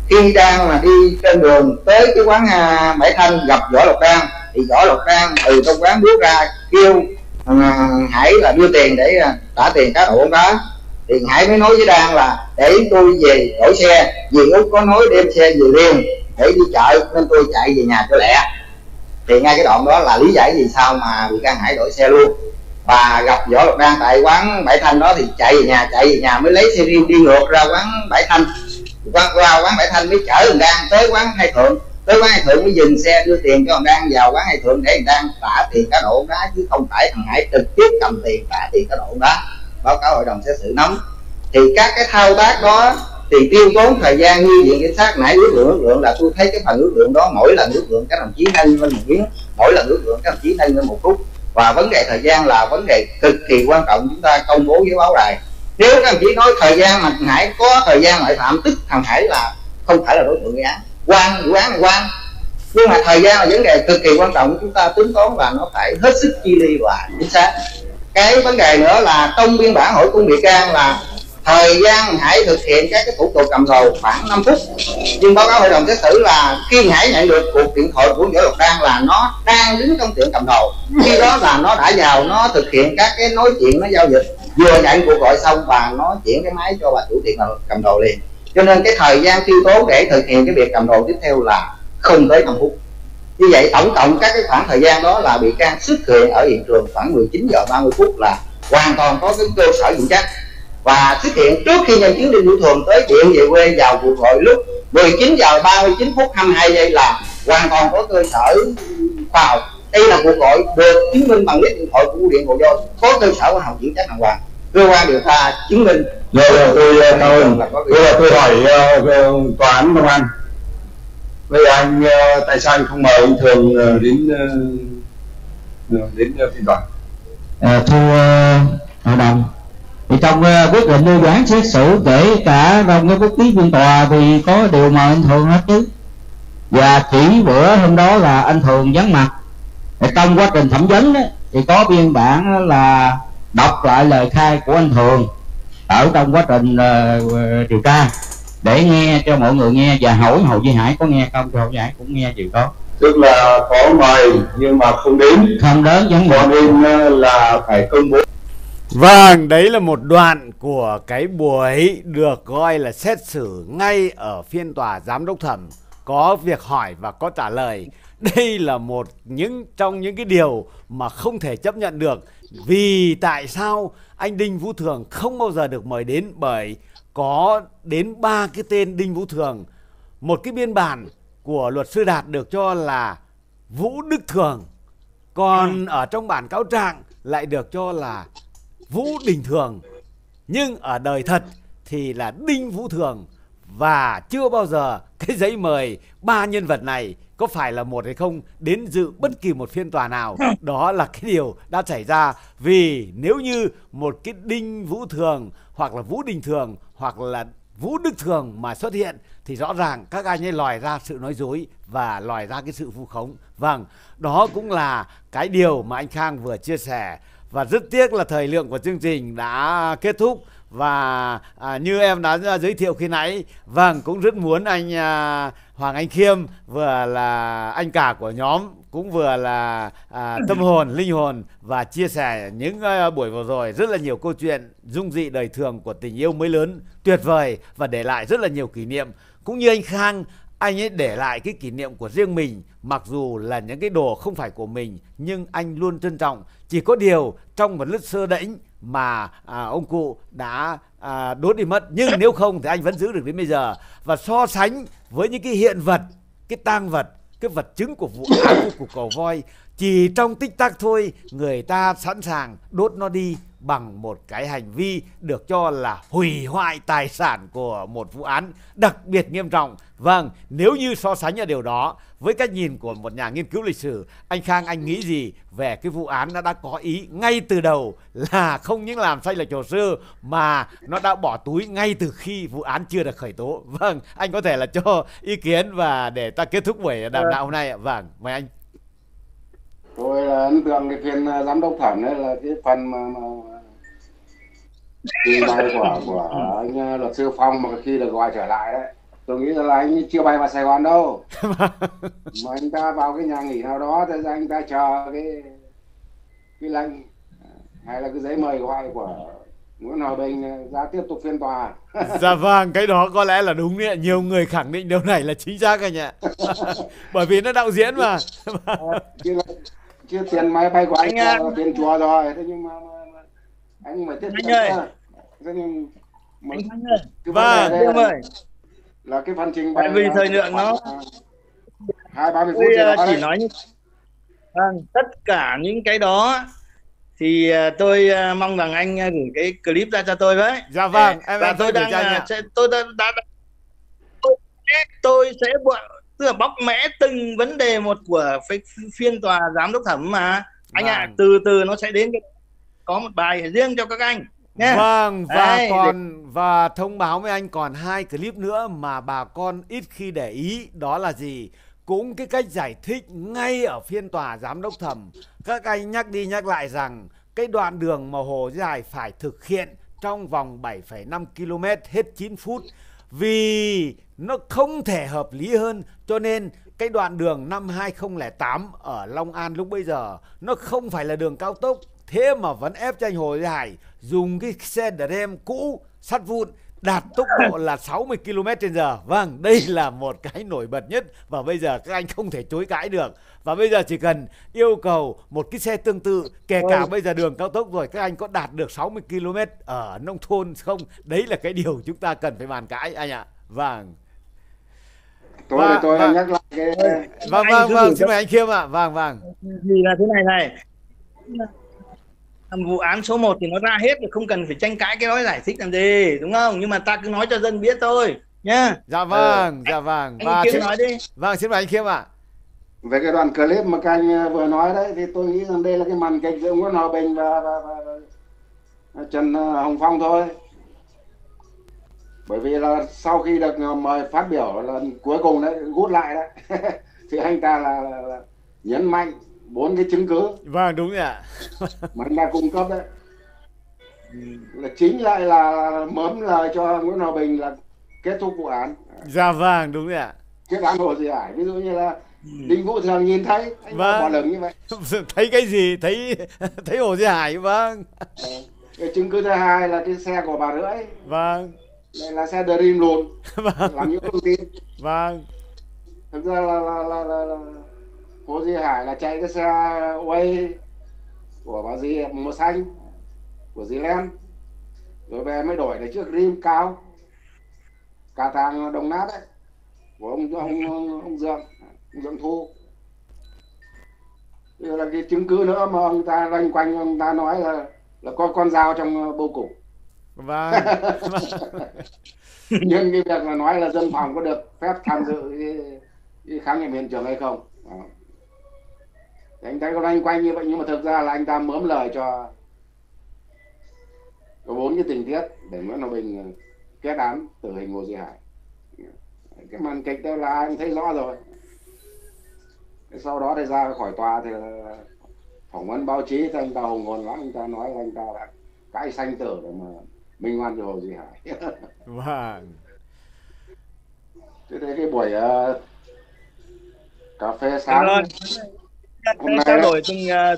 khi đang là đi trên đường tới cái quán Bảy Thanh gặp Võ Lộc Đan, thì Võ Lộc Đan từ trong quán bước ra kêu Hải là đưa tiền để trả tiền cá độ bóng đá. Thì Hải mới nói với Đan là để tôi về đổi xe, vì Út có nói đem xe về liền để đi chợ nên tôi chạy về nhà cho lẹ. Thì ngay cái đoạn đó là lý giải vì sao mà bị can Hải đổi xe luôn. Và gặp Võ Lộc Đan tại quán Bảy Thanh đó thì chạy về nhà mới lấy xe riêng đi ngược ra quán Bảy Thanh, qua quán Bảy Thanh mới chở thằng Đan tới quán Hai Thượng. Tới quán Hai Thượng mới dừng xe đưa tiền cho thằng Đan vào quán Hai Thượng để thằng Đan trả tiền cá độ bóng đá, chứ không phải thằng Hải trực tiếp cầm tiền trả tiền cá độ bóng đá. Báo cáo hội đồng xét xử nắm. Thì các cái thao tác đó thì tiêu tốn thời gian như viện kiểm sát nãy ước lượng là tôi thấy cái phần ước lượng đó mỗi lần ước lượng các đồng chí nâng lên một miếng, mỗi lần ước lượng các đồng chí nâng lên 1 phút. Và vấn đề thời gian là vấn đề cực kỳ quan trọng, chúng ta công bố với báo đài. Nếu các đồng chí nói thời gian mà Hải có thời gian ngoại phạm, tức thằng Hải là không phải là đối tượng gây án, vụ án này quan. Nhưng mà thời gian là vấn đề cực kỳ quan trọng, chúng ta tính toán là nó phải hết sức chi li và chính xác. Cái vấn đề nữa là trong biên bản hỏi cung bị can là thời gian Hải thực hiện các cái thủ tục cầm đồ khoảng 5 phút. Nhưng báo cáo hội đồng xét xử là khi Hải nhận được cuộc điện thoại của Võ Lộc Đan là nó đang đứng trong tiệm cầm đồ, khi đó là nó đã vào, nó thực hiện các cái nói chuyện, nó giao dịch, vừa nhận cuộc gọi xong và nó chuyển cái máy cho bà chủ tiệm cầm đồ liền. Cho nên cái thời gian tiêu tốn để thực hiện cái việc cầm đồ tiếp theo là không tới 5 phút. Như vậy tổng cộng các cái khoảng thời gian đó là bị can xuất hiện ở hiện trường khoảng 19 giờ 30 phút là hoàn toàn có cái cơ sở vững chắc. Và xuất hiện trước khi nhân chứng Đinh Hữu Thường tới chuyện về quê vào cuộc gọi lúc 19 giờ 39 phút 22 giây là hoàn toàn có cơ sở khoa học. Đây là cuộc gọi được chứng minh bằng list điện thoại của bưu điện Bộ Voi, có cơ sở khoa học vững chắc đàng hoàng. Cơ quan điều tra chứng minh. Tôi hỏi tòa án công an, vậy anh tại sao anh không mời ông Thường đến phiên tòa? Thưa hội đồng, thì trong quyết định đưa vụ án xét xử kể cả trong cái bút ký phiên tòa thì có điều mà anh Thường hết chứ. Và chỉ bữa hôm đó là anh Thường vắng mặt. Trong quá trình thẩm vấn thì có biên bản là đọc lại lời khai của anh Thường ở trong quá trình điều tra để nghe cho mọi người nghe, và hỏi Hồ Duy Hải có nghe không, thì Hồ Duy Hải cũng nghe gì đó. Tức là có mời nhưng mà không đến Vắng cho nên là phải công bố. Vâng, đấy là một đoạn của cái buổi được gọi là xét xử ngay ở phiên tòa giám đốc thẩm, có việc hỏi và có trả lời. Đây là một trong những cái điều mà không thể chấp nhận được. Vì tại sao anh Đinh Vũ Thường không bao giờ được mời đến? Bởi có đến 3 cái tên Đinh Vũ Thường. Một cái biên bản của luật sư Đạt được cho là Vũ Đức Thường, còn ở trong bản cáo trạng lại được cho là Vũ Đình Thường. Nhưng ở đời thật thì là Đinh Vũ Thường. Và chưa bao giờ cái giấy mời 3 nhân vật này, có phải là một hay không, đến dự bất kỳ một phiên tòa nào. Đó là cái điều đã xảy ra. Vì nếu như một cái Đinh Vũ Thường hoặc là Vũ Đình Thường hoặc là Vũ Đức Thường mà xuất hiện thì rõ ràng các anh ấy lòi ra sự nói dối và lòi ra cái sự vu khống. Vâng, đó cũng là cái điều mà anh Khang vừa chia sẻ. Và rất tiếc là thời lượng của chương trình đã kết thúc. Và như em đã giới thiệu khi nãy, vâng, cũng rất muốn anh Hoàng Anh Khiêm, vừa là anh cả của nhóm, cũng vừa là tâm hồn, linh hồn, và chia sẻ những buổi vừa rồi rất là nhiều câu chuyện dung dị đời thường của tình yêu mới lớn tuyệt vời, và để lại rất là nhiều kỷ niệm. Cũng như anh Khang, anh ấy để lại cái kỷ niệm của riêng mình, mặc dù là những cái đồ không phải của mình, nhưng anh luôn trân trọng. Chỉ có điều trong một lúc sơ đễnh mà ông cụ đã đốt đi mất, nhưng nếu không thì anh vẫn giữ được đến bây giờ. Và so sánh với những cái hiện vật, cái tang vật, cái vật chứng của vụ án của củ Cầu Voi, chỉ trong tích tắc thôi người ta sẵn sàng đốt nó đi bằng một cái hành vi được cho là hủy hoại tài sản của một vụ án đặc biệt nghiêm trọng. Vâng, nếu như so sánh ở điều đó với cách nhìn của một nhà nghiên cứu lịch sử, anh Khang, anh nghĩ gì về cái vụ án nó đã có ý ngay từ đầu là không những làm sai lệch hồ sơ mà nó đã bỏ túi ngay từ khi vụ án chưa được khởi tố? Vâng, anh có thể là cho ý kiến và để ta kết thúc buổi đàm đạo hôm nay ạ. Vâng, mời anh. Tôi là ấn tượng cái phiên giám đốc thẩm đấy, là cái phần mà trình bày của anh luật sư Phong mà khi được gọi trở lại đấy, tôi nghĩ là anh chưa bay vào Sài Gòn đâu, mà anh ta vào cái nhà nghỉ nào đó thì anh ta chờ cái lệnh hay là cái giấy mời gọi của Nguyễn Hòa Bình ra tiếp tục phiên tòa. Dạ vâng, cái đó có lẽ là đúng đấy ạ. Nhiều người khẳng định điều này là chính xác anh ạ. Bởi vì nó đạo diễn mà. Chứ tiền máy bay của anh là tiền chùa rồi, thế nhưng mà anh phải tiếp tục. Thế nhưng mà cái vấn đề đây là cái phần trình bày, tại vì thời lượng nó 20-30 phút chỉ nói như tất cả những cái đó thì tôi mong rằng anh gửi cái clip ra cho tôi với. Dạ vâng, và tôi đang tôi sẽ tức là bóc mẽ từng vấn đề một của phiên tòa giám đốc thẩm mà anh ạ. Từ từ nó sẽ đến có một bài riêng cho các anh nhé. Vâng, và thông báo với anh còn 2 clip nữa mà bà con ít khi để ý, đó là gì? Cũng cái cách giải thích ngay ở phiên tòa giám đốc thẩm. Các anh nhắc đi nhắc lại rằng cái đoạn đường mà Hồ Chí Hải phải thực hiện trong vòng 7,5 km hết 9 phút vì nó không thể hợp lý hơn, cho nên cái đoạn đường năm 2008 ở Long An lúc bấy giờ nó không phải là đường cao tốc, thế mà vẫn ép cho anh Hồ Chí Hải dùng cái xe Dream cũ sắt vụn đạt tốc độ là 60 km/h. Vâng, đây là một cái nổi bật nhất và bây giờ các anh không thể chối cãi được. Và bây giờ chỉ cần yêu cầu một cái xe tương tự, kể cả bây giờ đường cao tốc rồi, các anh có đạt được 60 km ở nông thôn không? Đấy là cái điều chúng ta cần phải bàn cãi anh ạ. Vâng. Tôi nhắc lại cái vâng, xin mời anh Khiêm ạ. Vâng. Vì là thế này. Vụ án số 1 thì nó ra hết rồi, không cần phải tranh cãi cái đó giải thích làm gì, đúng không? Nhưng mà ta cứ nói cho dân biết thôi nhá. Dạ vâng. Anh Khiêm nói đi. Vâng, xin mời anh Khiêm ạ. Về cái đoạn clip mà các anh vừa nói đấy thì tôi nghĩ rằng đây là cái màn kịch giữa Nguyễn Hòa Bình và Trần Hồng Phong thôi. Bởi vì là sau khi được mời phát biểu lần cuối cùng đấy, rút lại đấy thì anh ta là nhấn mạnh 4 cái chứng cứ. Vâng, đúng rồi ạ. Mà anh ta cung cấp đấy là chính lại là mớm lời cho Nguyễn Hòa Bình là kết thúc vụ án. Dạ vâng, đúng rồi ạ. Kết án Hồ Chí Hải, ví dụ như là Đinh Vũ Thường nhìn thấy anh bỏ lửng như vậy. Thấy cái gì? Thấy Hồ Chí Hải. Vâng. Cái chứng cứ thứ hai là cái xe của bà Rưỡi. Vâng. Đây là xe Dream luôn. Vâng. Làm những thông tin. Vâng. Thực ra là Hồ Chí Hải là chạy cái xe Way của bà dì màu xanh, của dì Len, rồi về mới đổi để chiếc Dream cao cả thằng đồng nát đấy của ông Dương Thu. Đây là cái chứng cứ nữa mà ông ta loanh quanh, ông ta nói là có con dao trong bầu củ. Vâng. Nhưng cái việc là nói là dân phòng có được phép tham dự cái khám nghiệm hiện trường hay không. Thì anh thấy có loanh quanh như vậy, nhưng mà thực ra là anh ta mớm lời cho có 4 cái tình tiết để Nguyễn Hòa Bình kết án tử hình Hồ Chí Hải. Cái màn kịch đó là anh thấy rõ rồi. Sau đó thì ra khỏi tòa thì phỏng vấn báo chí thì anh ta hùng hồn lắm, anh ta nói là anh ta đã cãi sanh tử để mà minh oan cho Hồ Chí Hải. Vâng. Thế thì cái buổi cà phê sáng hôm nay trao đổi từng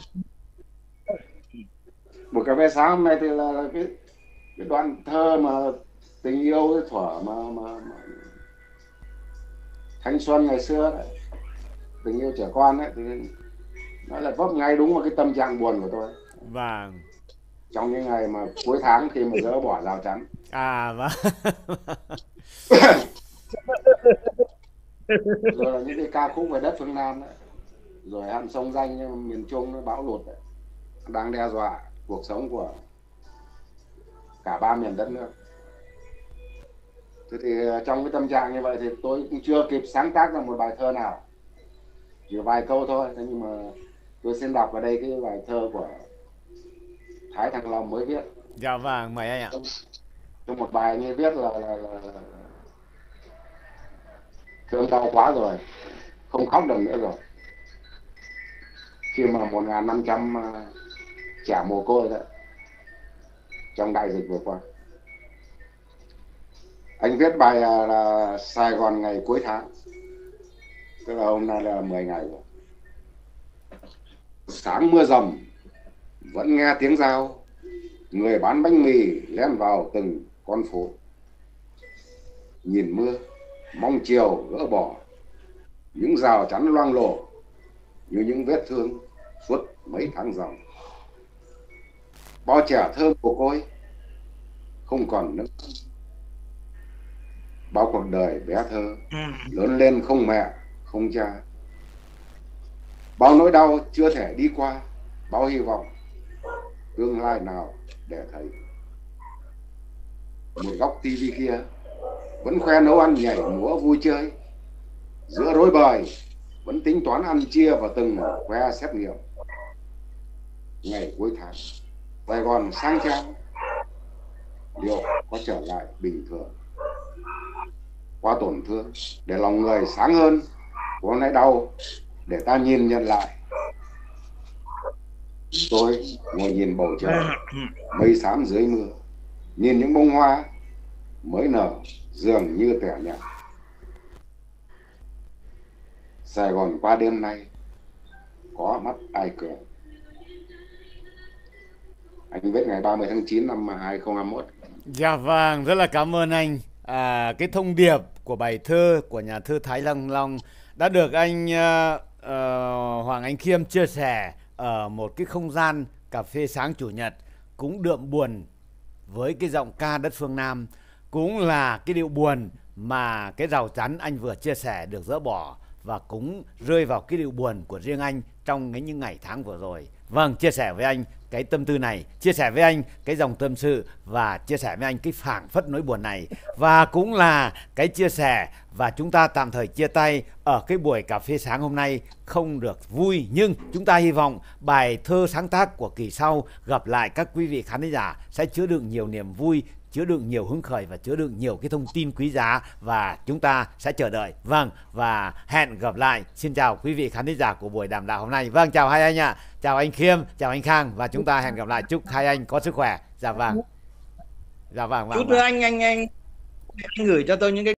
buổi cà phê sáng hôm nay thì là cái đoạn thơ mà tình yêu cái thuở mà thanh xuân ngày xưa đấy, tình yêu trẻ con ấy, thì nó lại vấp ngay đúng vào cái tâm trạng buồn của tôi. Vâng. Trong những ngày mà cuối tháng khi mà dỡ bỏ rào chắn. Vâng. Rồi là những cái ca khúc về đất phương Nam đấy, rồi hạn sông danh miền Trung nó bão lụt đấy, đang đe dọa cuộc sống của cả 3 miền đất nước. Thế thì trong cái tâm trạng như vậy thì tôi cũng chưa kịp sáng tác ra một bài thơ nào, chỉ vài câu thôi. Thế nhưng mà tôi xin đọc ở đây cái bài thơ của Thái Thăng Long mới viết. Dạ vâng, mời anh ạ. Trong một bài như viết là thương đau quá rồi, không khóc được nữa rồi. Khi mà 1.500 trẻ mồ côi đó trong đại dịch vừa qua. Anh viết bài là Sài Gòn ngày cuối tháng, tức là hôm nay là 10 ngày rồi. Sáng mưa rầm vẫn nghe tiếng dao, người bán bánh mì len vào từng con phố. Nhìn mưa mong chiều gỡ bỏ những rào chắn loang lổ như những vết thương suốt mấy tháng dòng. Bao trẻ thơ mồ côi không còn nước, bao cuộc đời bé thơ lớn lên không mẹ không cha. Bao nỗi đau chưa thể đi qua, bao hy vọng tương lai nào để thấy. Một góc tivi kia vẫn khoe nấu ăn nhảy múa vui chơi, giữa rối bời vẫn tính toán ăn chia vào từng que xét nghiệm. Ngày cuối tháng Sài Gòn sang trang liệu có trở lại bình thường? Qua tổn thương để lòng người sáng hơn, có nỗi đau để ta nhìn nhận lại. Tôi ngồi nhìn bầu trời mây xám dưới mưa, nhìn những bông hoa mới nở dường như tẻ nhạt. Sài Gòn qua đêm nay có mắt ai cười. Anh viết ngày 30 tháng 9 năm 2021. Dạ vâng, rất là cảm ơn anh. Cái thông điệp của bài thơ của nhà thơ Thái Lăng Long đã được anh Hoàng Anh Khiêm chia sẻ ở một cái không gian cà phê sáng chủ nhật, cũng đượm buồn với cái giọng ca đất phương Nam, cũng là cái điệu buồn mà cái rào chắn anh vừa chia sẻ được dỡ bỏ, và cũng rơi vào cái điệu buồn của riêng anh trong những ngày tháng vừa rồi. Vâng, chia sẻ với anh cái tâm tư này, chia sẻ với anh cái dòng tâm sự, và chia sẻ với anh cái phảng phất nỗi buồn này. Và cũng là cái chia sẻ và chúng ta tạm thời chia tay ở cái buổi cà phê sáng hôm nay không được vui, nhưng chúng ta hy vọng bài thơ sáng tác của kỳ sau gặp lại các quý vị khán giả sẽ chứa đựng nhiều niềm vui, chứa đựng nhiều hứng khởi và chứa đựng nhiều cái thông tin quý giá, và chúng ta sẽ chờ đợi. Vâng, và hẹn gặp lại. Xin chào quý vị khán giả của buổi đàm đạo hôm nay. Vâng, chào hai anh ạ. Chào anh Khiêm, chào anh Khang, và chúng ta hẹn gặp lại. Chúc hai anh có sức khỏe. Dạ vâng. Dạ vâng. Chút nữa anh gửi cho tôi những cái